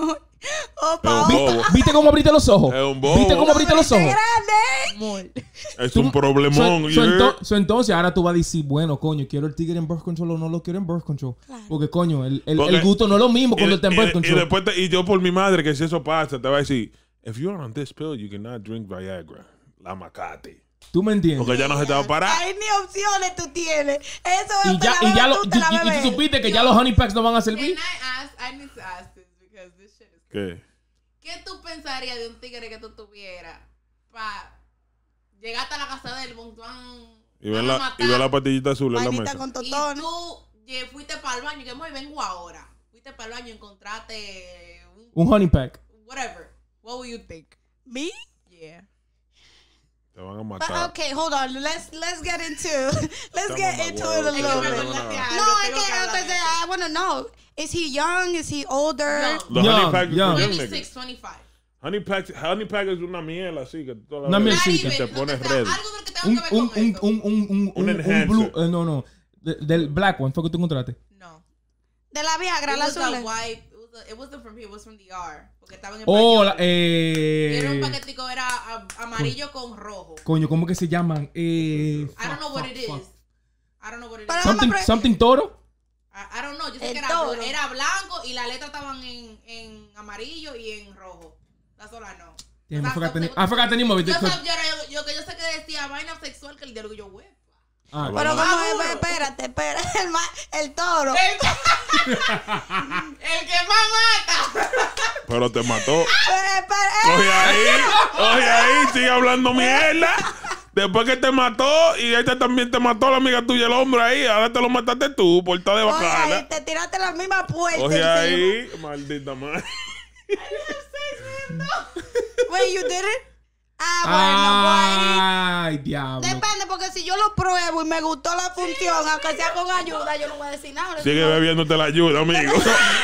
Opa, Es un opa. bobo. ¿Viste cómo abriste los ojos? Es un bobo. ¿Viste cómo abriste los Este ojos? grande. Muy. Es Tú- un problemón. So, so yeah. ento- so entonces ahora tú vas a decir, bueno, coño, quiero el tigre en birth control o no lo quiero en birth control. Claro. Porque, coño, el, el, Porque- el gusto no es lo mismo Y, cuando está en y- birth y control. después te- y yo por mi madre, que si eso pasa, te va a decir, if you're on this pill, you cannot drink Viagra. La macate. ¿Tú me entiendes? Porque ya no se te va a parar. Ay, ni opciones tú tienes. Eso Y es ya, te la y ya bebes lo, tú, te la y- y- y bebes. tú supiste que ya los honey packs no van a And servir. I asked, I need to ask this because this shit is ¿Qué? ¿Qué tú pensarías de un tigre que tú tuvieras para llegar hasta la casa del montón Y ver la, y ver la patillita azul en la Vainita mesa. con y totones. tú ye- fuiste para el baño y que muy vengo ahora? Fuiste para el baño y encontraste un, Un honey pack. whatever. What would you think? Me? Yeah. Te van a But, matar. okay, hold on. Let's let's get into let's Está get mamá into huevo, it a sí, little no, bit. no, no. No, I can't. I want to know. Is he young? Is he older? Young. Los Young, honey pack young. young twenty-six, niggas. twenty-five. Honey pack, honey pack es una miel así que tú la Una ves mielcita. y te Not pones even, no, ready. que sea algo que tenga Un, que ver un, con un, eso. un, un, un, Un un, enhancer. blue. eh, no, no. De- del black one fue que tú encontraste. No. De la Viagra, It la was a azul. white, it, was a- it wasn't from here, it was from the D R. Porque estaba en el Oh, la, paquete. Y era un eh. paquetico, era a- amarillo con rojo. Coño, ¿cómo que se llaman? Eh. I don't know what fuck, it fuck, is. I don't know what it Pero is. no me Something, pre- something toro. I, I don't know. Yo sé El que era, toro. era blanco y las letras estaban en, en amarillo y en rojo. La sola no. Damn, I O sea, forgot the so- name. I forgot the name of it. Yo, sab- yo, era- yo, que yo sé que decía vaina sexual que el diálogo yo, huepa. Ah, Pero Vamos. vamos, Seguro. eh, espérate, espérate. El, ma- el toro. El, el que más mata. Pero te mató. Pero, espera, Oye eh, ahí, oye ahí, sigue hablando mierda. Después que te mató y esta también te mató la amiga tuya el hombre ahí, ahora te lo mataste tú por estar de oye, ahí bacana. te tiraste la misma puerta. Oye encima. ahí, maldita madre. Wait, you did it? Ah, Ay, bueno, diablo. pues. Depende, porque si yo lo pruebo y me gustó la función, aunque sea con ayuda, yo no voy a decir nada. Sigue bebiéndote la ayuda, amigo.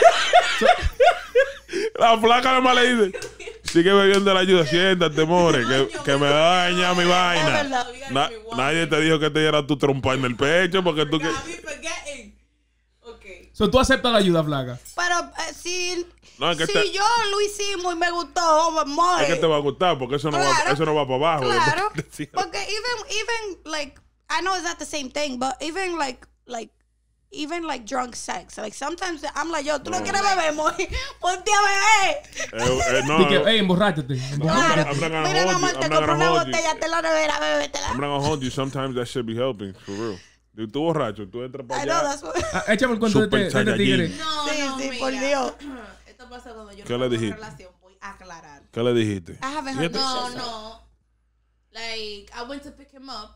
La flaca nada más le dice, sigue bebiendo la ayuda, siéntate, more, que, que me daña mi Es vaina. verdad. Na- nadie te dijo que te diera tu trompa en el pecho porque tú que... A mí forgetting. Ok. So, tú aceptas la ayuda, flaca. Pero eh, si, No, es que si te- yo lo hicimos y me gustó, more. Es que te va a gustar porque eso no, va, Claro. eso no va para abajo. Claro. Decía- Porque even, even, like, I know it's not the same thing, but even, like, like, even, like, drunk sex. Like, sometimes I'm like, yo, tú no, No. quieres beber, more. Ponte a beber. Eh, eh, no, Dije, hey, emborráchate. Claro. I'm not gonna Mira, hold mi amor, you. te I'm not compré gonna una hold you. botella, te la nevera, bébetela. I'm not gonna hold you. Sometimes that should be helping, for real. Y tú borracho, tú entras para I know, allá. that's what... Ah, échame el cuento de Super este, de este tigre. Saiyajin. No, Sí, no, sí, mira. por Dios. Esto pasa cuando yo ¿Qué no le tengo una dijiste? relación. Voy a aclarar. ¿Qué le dijiste? I haven't Y heard este- this No, shit, so- no. Like, I went to pick him up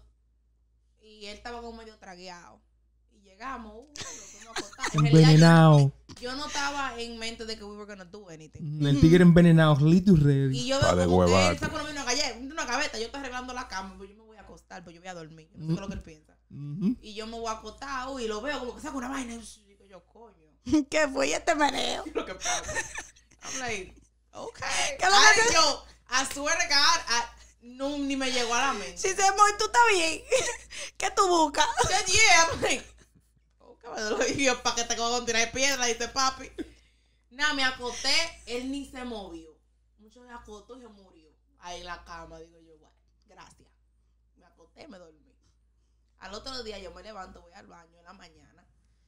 y él estaba como medio tragueado. Y llegamos, uh, lo fuimos a acostar. En realidad, Envenenado. Yo, yo no estaba en mente de que we were gonna do anything. Mm, El tigre envenenado. Listo y ready. Y yo Pa' de veo como que huevate. él saca una, una, galle- una gaveta, yo estoy arreglando la cama, pues yo me voy a acostar, pues yo voy a dormir. Yo no sé qué es lo que él piensa. Ujú. Y yo me voy a acostar uh, y lo veo como que saca una vaina. Y digo yo, coño, ¿Qué fue? ¿Y este meneo? ¿qué es lo que pasa? I'm like, okay. ¿Qué es lo Ay, que te- yo, I swear to God, I- no, ni me llegó a la mente. Si se mueve, tú estás bien. ¿Qué tú buscas? Said, yeah, I'm like, okay, me lo dije para que te cojo con tirar de piedra, dice papi. Nada, me acosté, él ni se movió. Mucho se acostó y se murió. Ahí en la cama, digo yo, bueno, gracias. Me acosté, me dormí. Al otro día yo me levanto, voy al baño en la mañana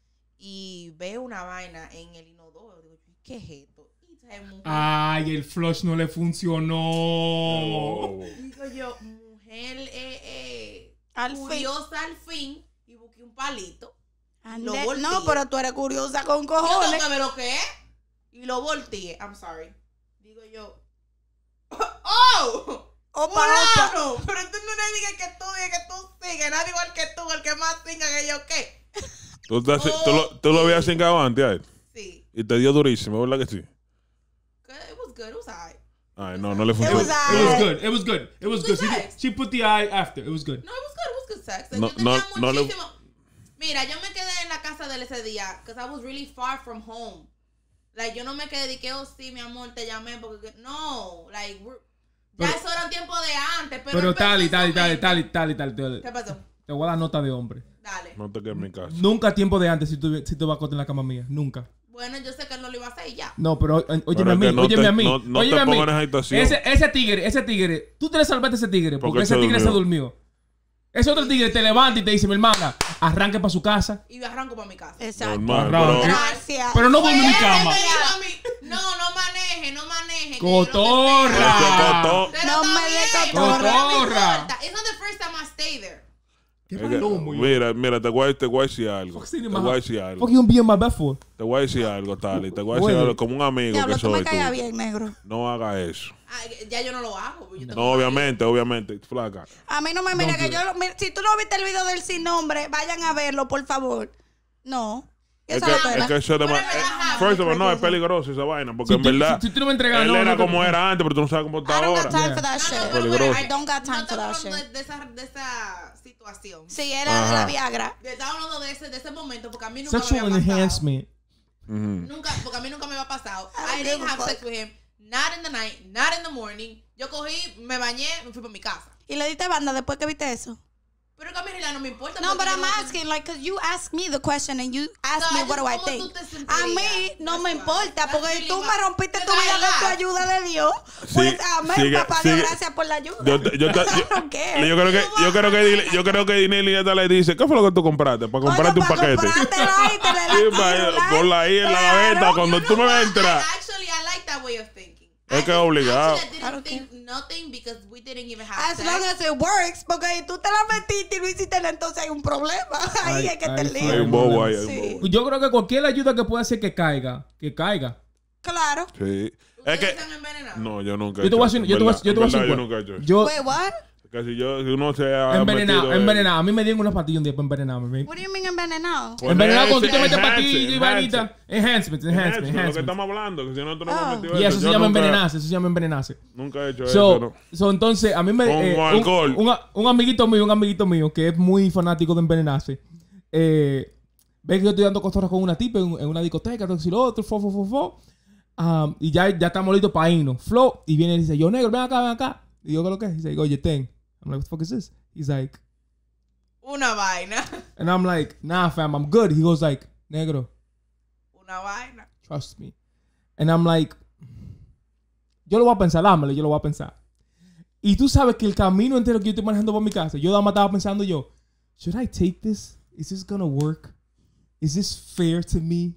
y veo una vaina en el inodoro. Digo, ¿qué es esto? Y trae mujer. Ay, el flush no le funcionó. Oh. Digo yo, mujer eh, eh, Al fin. curiosa al fin y busqué un palito. Ande- Lo volteé. no, pero tú eres curiosa con Yo tengo cojones. que ver lo que es. Y lo volteé. I'm sorry. Digo yo. ¡Oh! Opa, opa. ¡Fulano! Pero tú no le digas que tú digas que tú sigues. Nadie igual que tú, el que más singa que yo, ¿qué? ¿Tú, estás- tú lo, tú lo habías cingado antes a él Sí. y te dio durísimo, ¿verdad que sí? Good. It was good. It was alright. Ay, no, no le It funcionó. was It was alright. good. It was good. It was good. She, did- sex. she put the eye after. It was good. No, it was good. It was good sex. No, yo tenía no, no le- muchísimo. Mira, yo me quedé en la casa de él ese día. Because I was really far from home. Like, yo no me quedé de que, oh, sí, mi amor, te llamé. Porque, no. Like, we're- ya Pero- eso era un tiempo de antes. Pero, Pero él tal y pensó tal y en tal y mente. tal y tal y tal. Te, ¿Qué pasó? te voy a dar nota de hombre. Dale. No te quedes en mi casa. Nunca tiempo de antes si tú, si tú vas a acostar en la cama mía. Nunca. Bueno, yo sé que él no lo iba a hacer y ya. No, pero o- óyeme Pero a es mí, que no óyeme te- a mí. no- no te óyeme a mí. pongas en esa situación. Ese, ese tigre, ese tigre, tú te le salvaste a ese tigre porque, Porque ese se tigre se durmió. durmió. Ese otro tigre te levanta y te dice, mi hermana, arranque para su casa. Y me arranco para mi casa. Exacto. Normal, Arranque. pero- Gracias. Pero no duerme en mi Él cama. me dijo a mí, no, no maneje, no maneje. que yo no te Cotorra. espero". Ese cotó. Pero No está me dé bien, cotorra. no me importa. It's not the first time I stay there. Qué Es que, palomo, yo. mira, mira, te voy, a- te voy a decir algo. Fuck, Te Cindy, voy a my- decir algo. Fuck you gonna be in my bed for? Te voy a decir algo, Tali. Te voy a decir Oye. algo como un amigo Diablo, que tú me soy caías tú. bien, negro. No haga eso. Ah, ya yo no lo hago. Yo tengo No, obviamente, obviamente. Flaca. A mí no me mira Don't que do yo... mira, si tú no viste el video del sin nombre, vayan a verlo, por favor. No. Es Esa que, es la es pena. que eso es Pero demasiado. me baja. First of all, no, es peligroso esa vaina. Porque Si en tú- verdad. si- si tú no me entregas, él no, era no te- como era antes, pero tú no sabes cómo está I don't ahora. got time Yeah. for that No, shit. no, pero, Peligroso. pero, I don't got time no for that estamos shit. hablando de, de esa, de esa situación. Sí, era de la Ajá. Viagra. Estamos hablando de ese, de ese momento porque a mí nunca Sexual me había pasado. enhancement. Ujú. Nunca, porque a mí nunca me había pasado. I don't I didn't give a have fuck. sex with him. Not in the night, not in the morning. Yo cogí, me bañé, me fui para mi casa. Y le diste banda después que viste eso. Pero que a mí en realidad no me importa. No, porque but yo I'm no- asking, like, because you asked me the question and you asked No, me I what do I just- ¿cómo think. tú te A sentirías? mí no me That's importa, why. porque That's tú really me why. rompiste tu Because I vida con tu laugh. ayuda de Dios. Pues amén, sigue, papá Dios, sigue. gracias por la ayuda. Yo, te- yo, te- yo, I don't care. yo creo que yo creo que dile- yo creo que Dinelli esta le dice, ¿qué fue lo que tú compraste? Para comprarte Coño, un para paquete. comprártelo ahí, te le Sí, la pa- quiero, like, ponla ahí en la claro. gaveta cuando You tú know me what? entras. I- Actually, I like that way of thinking. Es I que es didn't- obligado. Actually, I I don't didn't think nothing because we didn't even have As sex. long as it works, porque si tú te la metiste y no hiciste nada, entonces hay un problema. Ahí Ay, es que ay, te ay, Hay un lío. bobo ahí, hay un Sí. bobo. Yo creo que cualquier ayuda que pueda hacer que caiga, que caiga. Claro. Sí. Es ¿Ustedes que se han envenenado? no, yo nunca he Yo te voy a hecho decir, eso, yo te voy a ¿verdad? yo te voy a ¿verdad? decir, Yo nunca he hecho eso. yo Wait, what? Que si yo si uno se ha envenenado, metido en- envenenado. A mí me dieron unas pastillas un día para envenenarme. What do you mean envenenado? Pues Envenenado cuando tú te enhance, metes pastillas y enhance. vainita. Enhancement, Eso, enhancement, lo que enhancement. estamos hablando, que si no tú no Oh. me has metido Y eso se Yo llama nunca- envenenarse, eso se llama envenenarse. Nunca he hecho So, eso, ¿no? so, entonces, a mí me... Con eh, un, alcohol. un, un amiguito mío, un amiguito mío, que es muy fanático de envenenarse, eh, ve que yo estoy dando costorras con una tipa en, en una discoteca, todo y lo otro, fo, fo, fo, fo. Um, y ya, ya estamos listos para irnos. Flo, y viene y dice, yo, negro, ven acá, ven acá. Y yo, ¿qué es lo que es? Dice, oye, ten. I'm like, what the fuck is this? He's like, Una vaina. and I'm like, nah, fam, I'm good. He goes like, negro, Una vaina. trust me. And I'm like, yo lo voy a pensar, dámelo, yo lo voy a pensar. Y tú sabes que el camino entero que yo estoy manejando por mi casa, yo dama estaba pensando yo, should I take this? Is this gonna work? Is this fair to me?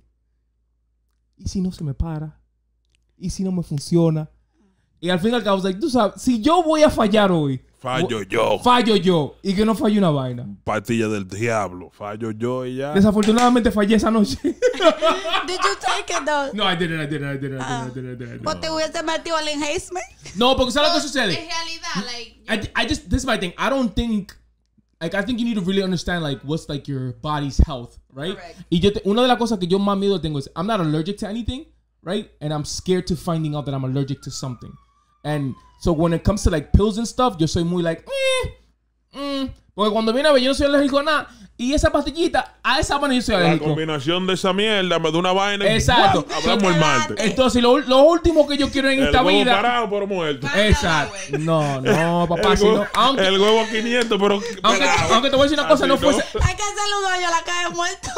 ¿Y si no se me para? ¿Y si no me funciona? Y al fin y al cabo, like, tú sabes, si yo voy a fallar hoy, Fallo yo. fallo yo y que no falle una vaina. Pastilla del diablo. Fallo yo y ya. Desafortunadamente fallé esa noche. Did you take it though? No, I didn't, I didn't, I didn't, I didn't, I didn't, I didn't. ¿O te hubiese metido al enhancement? No, porque ¿sabes lo que En sucede? realidad, like, I, I just, this is my thing. I don't think, like, I think you need to really understand, like, what's, like, your body's health, right? Correct. Y yo, te, una de las cosas que yo más miedo tengo es, I'm not allergic to anything, right? And I'm scared to finding out that I'm allergic to something. And so when it comes to, like, pills and stuff, yo soy muy, like, eh, mm. Porque cuando viene a ver, yo no soy alérgico a nada. Y esa pastillita, a esa manera yo soy La alérgico. combinación de esa mierda de una vaina. Exacto. ¡guau! Hablamos el martes. Entonces, lo, lo último que yo quiero en El esta huevo vida... parado pero muerto. Para Exacto. nada, güey. No, no, papá, El si huevo, no... Aunque, el huevo a quinientos, pero. aunque, pelado. aunque te voy a decir una cosa, Así no fuese... Hay que hacerle un hoyo a la caja de muerto.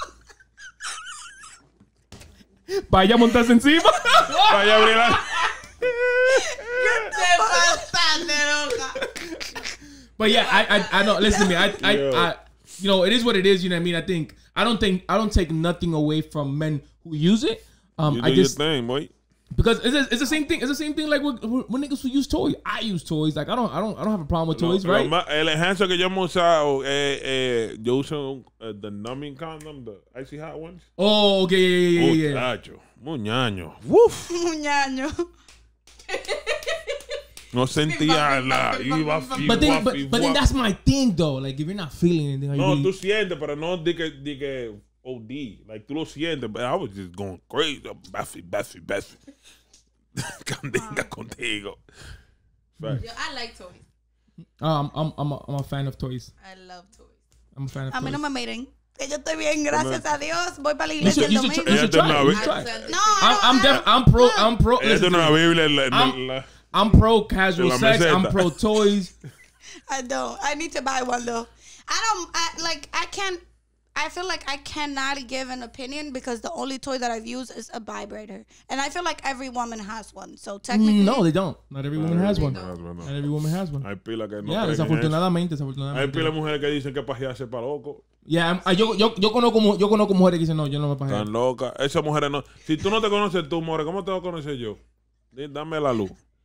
Vaya a montarse encima. Vaya a abrir la. Te pasaste, loca. But yeah, I, I, I know. Listen to me. I, I, Yo. I, you know, it is what it is. You know what I mean? I think I don't think I don't take nothing away from men who use it. Um, You I do your just thing, boy. because it's, it's the same thing. It's the same thing like with, with niggas who use toys. I use toys. Like I don't, I don't, I don't have a problem with toys, No, right? lo más- el enhancer que yo hemos usado, eh, eh, yo uso eh, the numbing condom, the icy hot ones. Oh, okay, yeah, yeah, yeah, yeah. Muchacho, muñaño. Uf, Muñaño. no sentía la. Iba fi, But then, guapi, but, but then guapi. that's my thing though. Like if you're not feeling anything, are you No, really- tú sientes, pero no di que, di que O D. Like, tú lo sientes. But I was just going crazy. Buffy, Buffy, Buffy. Candinga contigo. Fact. Yo, I like toys. um, I'm, I'm, a, I'm a fan of toys. I love toys. I'm a fan of A mí toys. no me miren. Que yo estoy bien, gracias a Dios. Voy para la You iglesia should, el you should, domingo. you should try. it. You Ella should try. I've it. sent- No, I'm, I'm, def- I'm pro. I'm pro. Ella listen tiene to una me. Biblia en la, en I'm- la- I'm pro casual En la sex. meseta. I'm pro toys. I don't. I need to buy one though. I don't. I like. I can't. I feel like I cannot give an opinion because the only toy that I've used is a vibrator, and I feel like every woman has one. So technically, No, they don't. Not every woman has one. No, no, no. Not every woman has one. Hay pila que no Yeah, creen en eso. desafortunadamente, Hay desafortunadamente. pila de mujeres que dicen que pajearse para loco. Yeah, I'm- ah, yo, yo, yo, conozco, mu- yo conozco mujeres que dicen, no, yo no me pajeo. Tan loca. Esas mujeres no. Si tú no te conoces tú, more, ¿cómo te voy a conocer yo? Di- Dame la luz.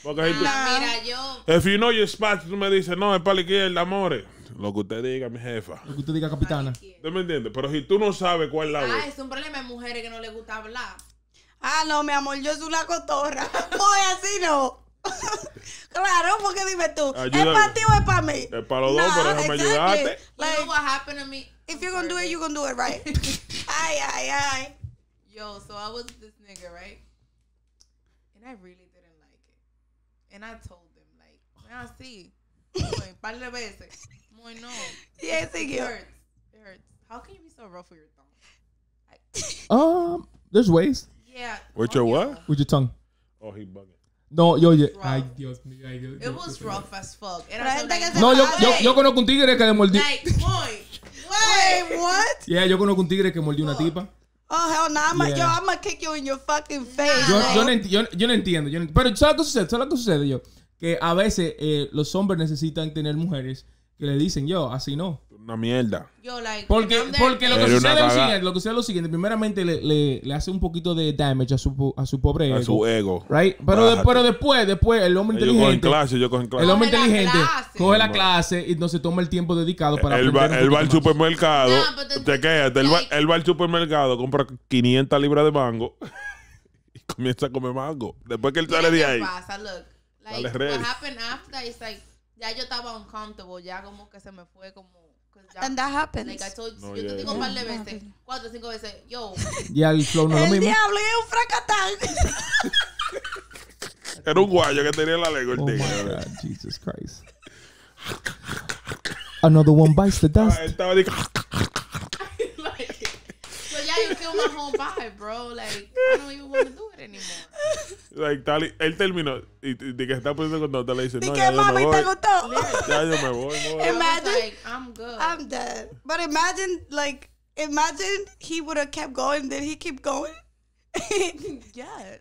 Porque si tú, Ah, mira, yo. if you know your spot, tú me dices, no, es para la izquierda, amores. Lo que usted diga, mi jefa. Lo que usted diga, capitana. ¿Usted me entiende? Pero si tú no sabes cuál es la Ah, voz. es un problema de mujeres que no les gusta hablar. Ah, no, mi amor, yo soy una cotorra. Oye, así no. Claro, porque dime tú, Ayuda- ¿es para ti o es para mí? Es para los dos, pero déjame ayudarte. You know what happened to me? If you're gonna do it, you're gonna do it right. Ay, ay, ay. Yo, so I was with this nigga, right? And I really didn't like it. And I told him, like, ah, sí. Un par de veces. Muy no. Yeah, It siguió. hurts. It hurts. How can you be so rough with your thumb? Like, Um, there's ways. yeah. With your coño. what? With your tongue. Oh, he bugging. No, yo, yo. Rough. Ay, Dios mío. Ay, Dios, It Dios, was Dios, rough as fuck. And Pero I gente was que like, se No, yo, yo, wait, yo conozco un tigre que le mordió. Like, boy. Wait, what? Yeah, yo conozco un tigre que mordió una tipa. Oh, hell no. I'm Yeah. yo, I'm gonna kick you in your fucking face. Yo, Nah. yo, no, enti- yo, yo no entiendo. Yo no ent- pero ¿sabes lo que sucede? ¿Sabes lo que sucede yo? Que a veces eh, los hombres necesitan tener mujeres que le dicen, yo, así no. Una mierda. Yo, like, Porque, I'm there- porque lo que Eres una sucede es lo cagada. siguiente, lo que sucede es lo siguiente. Primeramente le, le, le hace un poquito de damage a su, po- a su pobre ego. A su ego. Right? Pero, de- Bájate. pero después, después, el hombre Ellos cogen inteligente, clase, yo cogen clase. el hombre Coge la inteligente clase. coge la clase y no se toma el tiempo dedicado para Él va, aprender un él va al poquito más. supermercado. Nah, but the- Chequéate, él va, like- él va al supermercado, compra quinientas libras de mango y comienza a comer mango. Después que él sale de ¿Qué ahí. pasa? Look, like, Dale, what ready. happened after is like, ya yo estaba uncomfortable, ya como que se me fue como, 'cause ya, And that happens. like I told you, No, yo yeah, te digo un yeah. par de veces, cuatro o cinco veces, yo, Ya el flow no es lo El mismo. diablo es un fracatán. Era un guayo que tenía en la lengua el Oh my tigre. God, Jesus Christ. Another one bites the dust. Ah, él estaba de- like, so yeah, you kill my whole vibe, bro. Like, I don't even want to do it anymore. like, tal y- él terminó y, y de que está poniendo contacto le dice, ¿Y no, qué ya yo me mami voy. te gustó? Ya yo me voy. me voy. I was Imagine- like, I'm good. I'm dead. But imagine, like, imagine he would have kept going. Did he keep going? yes.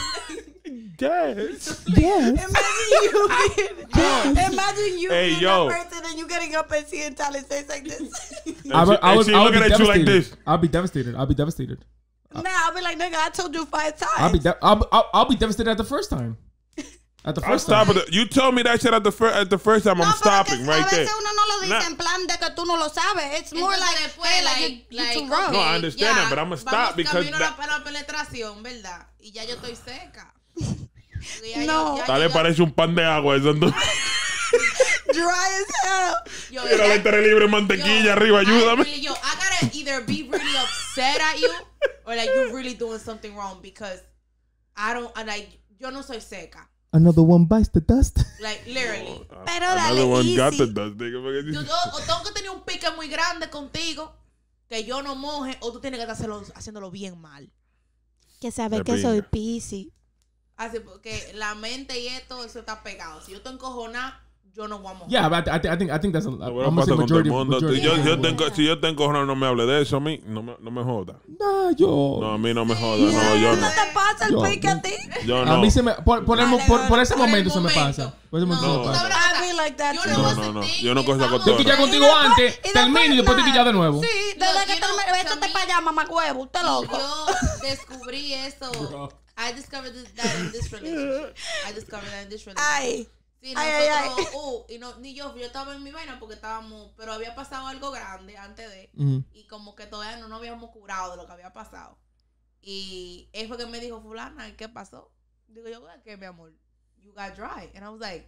Yes. Yes. Imagine you being, imagine you Hey, being yo. that person and you getting up and seeing Tali's face like this. I, And would- she- I and would, she I would looking be at you like devastated. this. I'll be devastated. I'll be devastated. Nah, I'll be like, nigga, I told you five times. I'll be de- I'll, I'll, I'll be devastated at the first time. At the I'm first time. stopping. it. You told me that shit at the first at the first time. No, I'm pero stopping que right a there. veces uno no lo dice Nah. en plan de que tú no lo sabes. It's more Entonces like, después, hey, like, like, you, you like, too rough. No, I understand that, but I'ma stop vamos because camino that- a la, la penetración, ¿verdad? Y ya yo estoy seca. Porque ya No. yo- ya Tal yo- vez parece un pan de agua eso. entonces. Dry as hell. yo- Mira, le estaré libre mantequilla arriba, I ayúdame. really- yo, I gotta either be really upset at you or like you really doing something wrong because I don't, I like, yo no soy seca. Another one bites the dust. Like, literally. Pero Another dale one got easy. the dust, nigga, porque- Yo, yo- o tengo que tener un pique muy grande contigo que yo no moje o tú tienes que hacerlo, haciéndolo bien mal. Que sabe De que soy pinga. pisci. Así porque la mente y esto, eso está pegado. Si yo estoy encojonada, yo no voy a mojar. Yeah, but I, I think I think that's a, Bueno, almost a pasa con todo el majority. mundo. majority Yo, of yo people. tengo, si yo tengo cojonado, no me hable de eso a mí. No me, no me joda. Nah, yo. No, a mí no me joda. No, yo ¿No no. te pasa el Yo- pique a ti? Yo A no. mí se me por, por, el, mo- Dale, por, dale, por ese por el momento se me momento. pasa. Por ese momento No. se me pasa. ¿Sabes? I be like that You too. know No, what's no, the no. thing? Yo no cojo esa Estamos- cotorra. Yo quillé contigo después- antes, y después termino y después te nada. quillas de nuevo. Sí, Yo- desde you que know, termine, échate también- para allá, mamá huevo, usted loco. Yo descubrí eso. I discovered this, that in this relationship. I discovered that in this relationship. Ay. Sí, Ay, ay, ay. nosotros, uh, y no, ni yo, yo estaba en mi vaina porque estábamos, pero había pasado algo grande antes de, Ujú. y como que todavía no nos habíamos curado de lo que había pasado. Y él fue que me dijo, fulana, ¿y qué pasó? Digo yo, ¿qué, mi amor? You got dry. And I was like,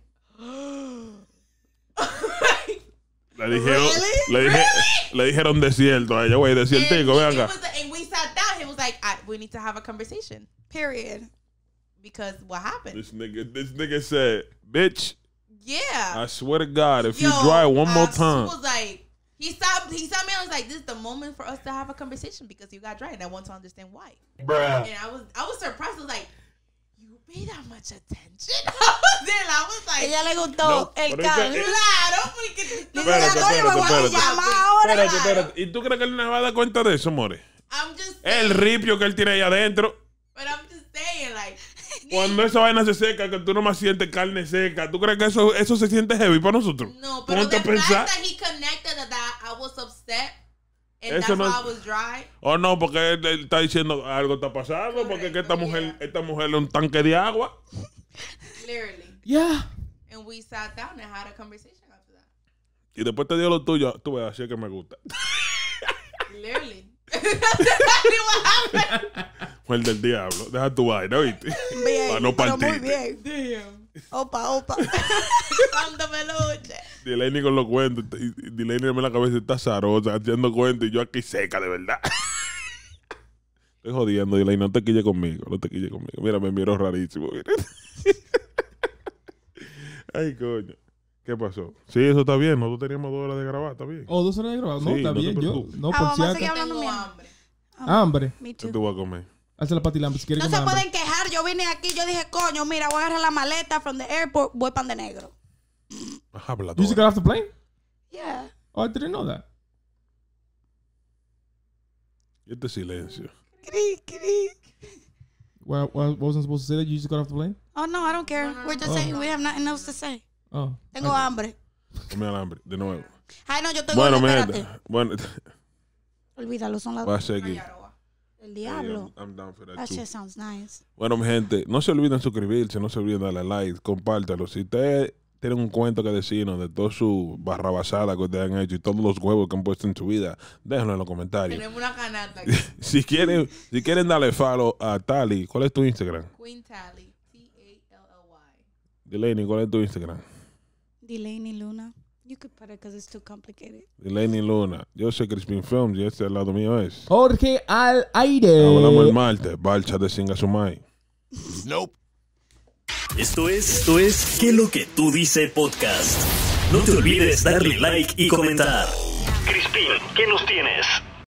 Le dijeron, Really? le, dije, le dijeron desierto a ella, güey, desiertico, and ven he- acá. it was- and we sat down, he was like, I, we need to have a conversation. Period. Because what happened? This nigga, this nigga said, bitch, Yeah. I swear to God, if you Yo, dry one more I time. was like, he stopped. He saw me. I was like, "This is the moment for us to have a conversation because you got dry, and I want to understand why." Bruh. And I was, I was surprised. I was like, "You pay that much attention?" I was there. I was like, Ella le gustó No, el pero es can. que- "Claro, porque Espérate, Oye, me voy a espérate, llamar ahora. Espérate, espérate. ¿Y tú crees que él no va a dar cuenta de eso, more? I'm just El saying, ripio que él tiene ahí adentro. but I'm just saying, like, Cuando esa vaina se seca, que tú nomás sientes carne seca, ¿tú crees que eso, eso se siente heavy para nosotros? no, pero Ponte the a pensar. fact that he connected that, that I was upset and Eso that's no- why I was dry. O no, porque él, él está diciendo algo está pasando, porque que esta Correcto, mujer, yeah. esta mujer es un tanque de agua. Literally. Yeah. And we sat down and had a conversation after that. Y después te dio lo tuyo. Tú ves, así es que me gusta. Literally. That's exactly what happened. Fue el del diablo. Deja tu vaina, ¿viste? Bien, Para no pero muy partirte. bien. Damn. Opa, opa. Cuánto peluche. Delaney con los cuentos. y Delaney en la cabeza está zarosa, haciendo cuentos y yo aquí seca, de verdad. Estoy jodiendo, Delaney. No te quille conmigo. No te quille conmigo. Mira, me miró rarísimo. Mira. Ay, coño. ¿Qué pasó? Sí, eso está bien. Nosotros teníamos dos horas de grabar. ¿Está bien? Oh, dos horas de grabar. No, Sí, está no te bien. Yo, preocupes. no, Ah, por vamos si a seguir acaso. hablando Tengo mierda. hambre. Hambre. Me ¿Qué too. tú vas a comer? Hazte la patilampa si quieres No comer se hambre. pueden quejar. Yo vine aquí, yo dije, coño, mira, voy a agarrar la maleta from the airport, voy pan de negro. Habla You just got off the plane? Yeah. Oh, I didn't know that. Y este silencio. Cri, cri. Well, well, wasn't supposed to say that you just got off the plane? Oh, no, I don't care. No, no, We're just no. saying we have nothing else to say. Oh. Tengo I- hambre. Come al hambre, de nuevo. Ay, no, yo estoy Bueno, mi gorda, gente. espérate. Bueno, Olvídalo, son las va a dos. seguir. Yaroa. El diablo. I'm down for that That too. shit sounds nice. Bueno, mi gente, no se olviden suscribirse, no se olviden darle like, compártalo. Si ustedes tienen un cuento que decirnos de toda su barrabasada que ustedes han hecho y todos los huevos que han puesto en su vida, déjenlo en los comentarios. Tenemos una canasta aquí. Si quieren, si quieren darle follow a Tali, ¿cuál es tu Instagram? Queen Tally. T A L L Y. Delaney, ¿cuál es tu Instagram? Delaney Luna. You could put it because it's too complicated. Delaney Luna. Yo soy Crispin Films y este al lado mío es. Jorge al aire. Hablamos el martes, Balcha de Singasumay. Nope. Esto es, esto es ¿Qué lo que tú dices podcast? No te olvides darle like y comentar. Crispin, ¿qué nos tienes?